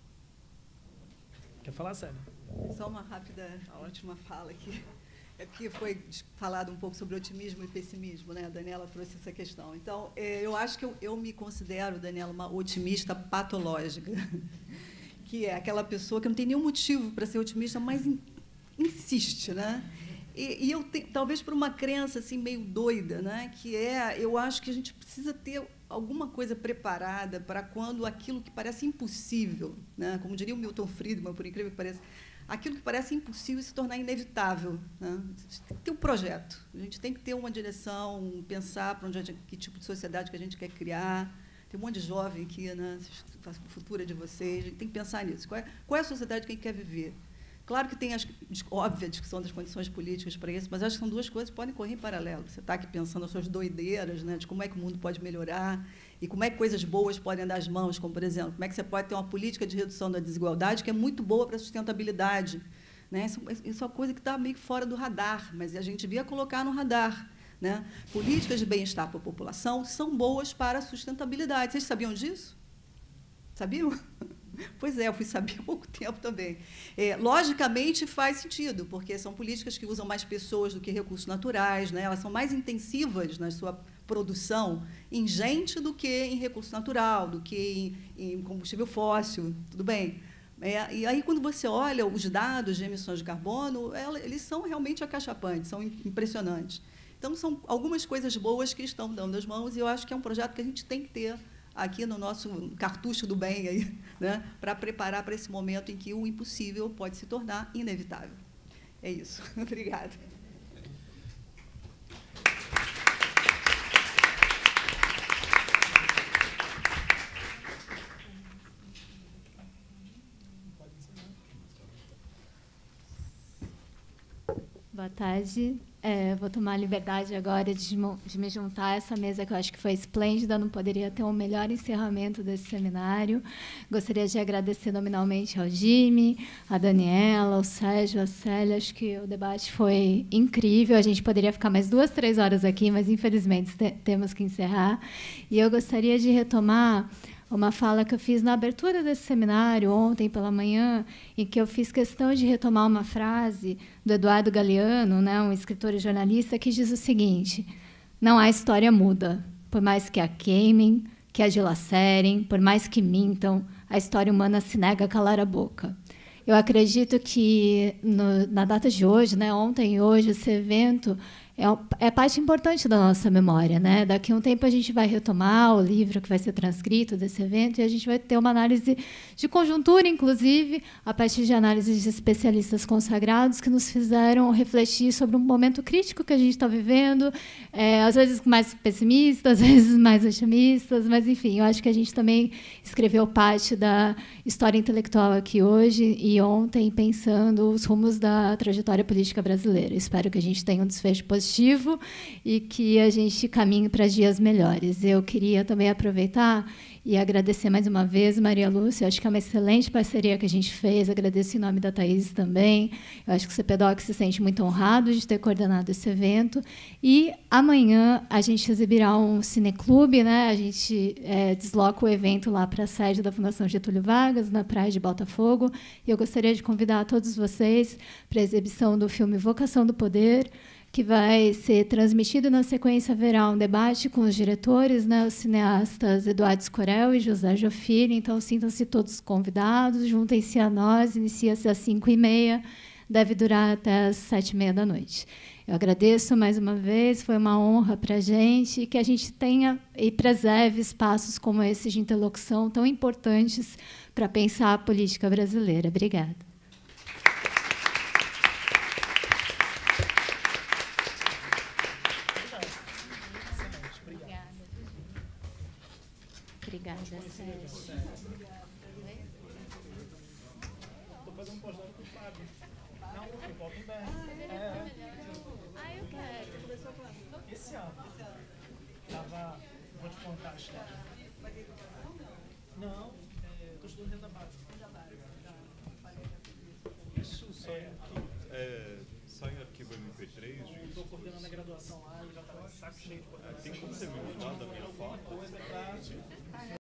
B: Quer falar, Célia?
E: Só uma rápida, a última fala aqui. É porque foi falado um pouco sobre otimismo e pessimismo, né? A Daniela trouxe essa questão. Então, eu acho que eu me considero, Daniela, uma otimista patológica, que é aquela pessoa que não tem nenhum motivo para ser otimista, mas insiste, né? E eu talvez por uma crença assim meio doida, né? Que eu acho que a gente precisa ter alguma coisa preparada para quando aquilo que parece impossível, né? Como diria o Milton Friedman, por incrível que pareça, aquilo que parece impossível se tornar inevitável, né? A gente tem que ter um projeto, a gente tem que ter uma direção, pensar para que tipo de sociedade que a gente quer criar. Tem um monte de jovem aqui, né? O futuro é de vocês, a gente tem que pensar nisso. Qual é a sociedade que a gente quer viver? Claro que tem, óbvia, a discussão das condições políticas para isso, mas acho que são duas coisas que podem correr em paralelo. Você está aqui pensando as suas doideiras, né, de como é que o mundo pode melhorar e como é que coisas boas podem andar as mãos, como, por exemplo, como é que você pode ter uma política de redução da desigualdade que é muito boa para a sustentabilidade. Né? Isso é uma coisa que está meio que fora do radar, mas a gente devia colocar no radar. Né? Políticas de bem-estar para a população são boas para a sustentabilidade. Vocês sabiam disso? Sabiam? Pois é, eu fui saber há pouco tempo também. Logicamente, faz sentido, porque são políticas que usam mais pessoas do que recursos naturais, né? Elas são mais intensivas na sua produção em gente do que em recurso natural, do que em combustível fóssil, tudo bem. E aí, quando você olha os dados de emissões de carbono, eles são realmente acachapantes, são impressionantes. Então, são algumas coisas boas que estão dando as mãos, e eu acho que é um projeto que a gente tem que ter aqui no nosso cartucho do bem, aí, né, para preparar para esse momento em que o impossível pode se tornar inevitável. É isso. Obrigada.
K: Boa tarde. Vou tomar a liberdade agora de me juntar a essa mesa que eu acho que foi esplêndida, não poderia ter um melhor encerramento desse seminário. Gostaria de agradecer nominalmente ao Jimmy, a Daniela, ao Sérgio, a Célia. Acho que o debate foi incrível. A gente poderia ficar mais 2, 3 horas aqui, mas, infelizmente, temos que encerrar. E eu gostaria de retomar uma fala que eu fiz na abertura desse seminário, ontem pela manhã, em que eu fiz questão de retomar uma frase do Eduardo Galeano, né, um escritor e jornalista, que diz o seguinte: não há história muda, por mais que a queimem, que a dilacerem, por mais que mintam, a história humana se nega a calar a boca. Eu acredito que, na data de hoje, né, ontem e hoje, esse evento é parte importante da nossa memória, né? Daqui a um tempo a gente vai retomar o livro que vai ser transcrito desse evento e a gente vai ter uma análise de conjuntura, inclusive, a partir de análises de especialistas consagrados que nos fizeram refletir sobre um momento crítico que a gente está vivendo, às vezes mais pessimistas, às vezes mais otimistas, mas, enfim, eu acho que a gente também escreveu parte da história intelectual aqui hoje e ontem, pensando os rumos da trajetória política brasileira. Espero que a gente tenha um desfecho positivo e que a gente caminhe para dias melhores. Eu queria também aproveitar e agradecer mais uma vez, Maria Lúcia. Eu acho que é uma excelente parceria que a gente fez. Agradeço em nome da Thaís também. Eu acho que o CPDOC se sente muito honrado de ter coordenado esse evento. E amanhã a gente exibirá um cineclube, né? A gente desloca o evento lá para a sede da Fundação Getúlio Vargas, na Praia de Botafogo. E eu gostaria de convidar todos vocês para a exibição do filme Vocação do Poder, que vai ser transmitido. Na sequência haverá um debate com os diretores, né, os cineastas Eduardo Escorel e José Jofili. Então, sintam-se todos convidados, juntem-se a nós, inicia-se às 5h30, deve durar até às 7h30 da noite. Eu agradeço mais uma vez, foi uma honra para a gente, e que a gente tenha e preserve espaços como esse de interlocução tão importantes para pensar a política brasileira. Obrigada. Obrigada, Sérgio.
B: Estou fazendo um pós-doc com o Fábio. Não, eu volto em breve.
K: Eu quero.
B: Esse ano. Vou te contar a história. Não, estou estudando dentro da base. Isso,
D: 3 de...
B: Estou coordenando a graduação lá, eu já estava de saco cheio de coordenação.
D: Tem como você me mudar da minha fala?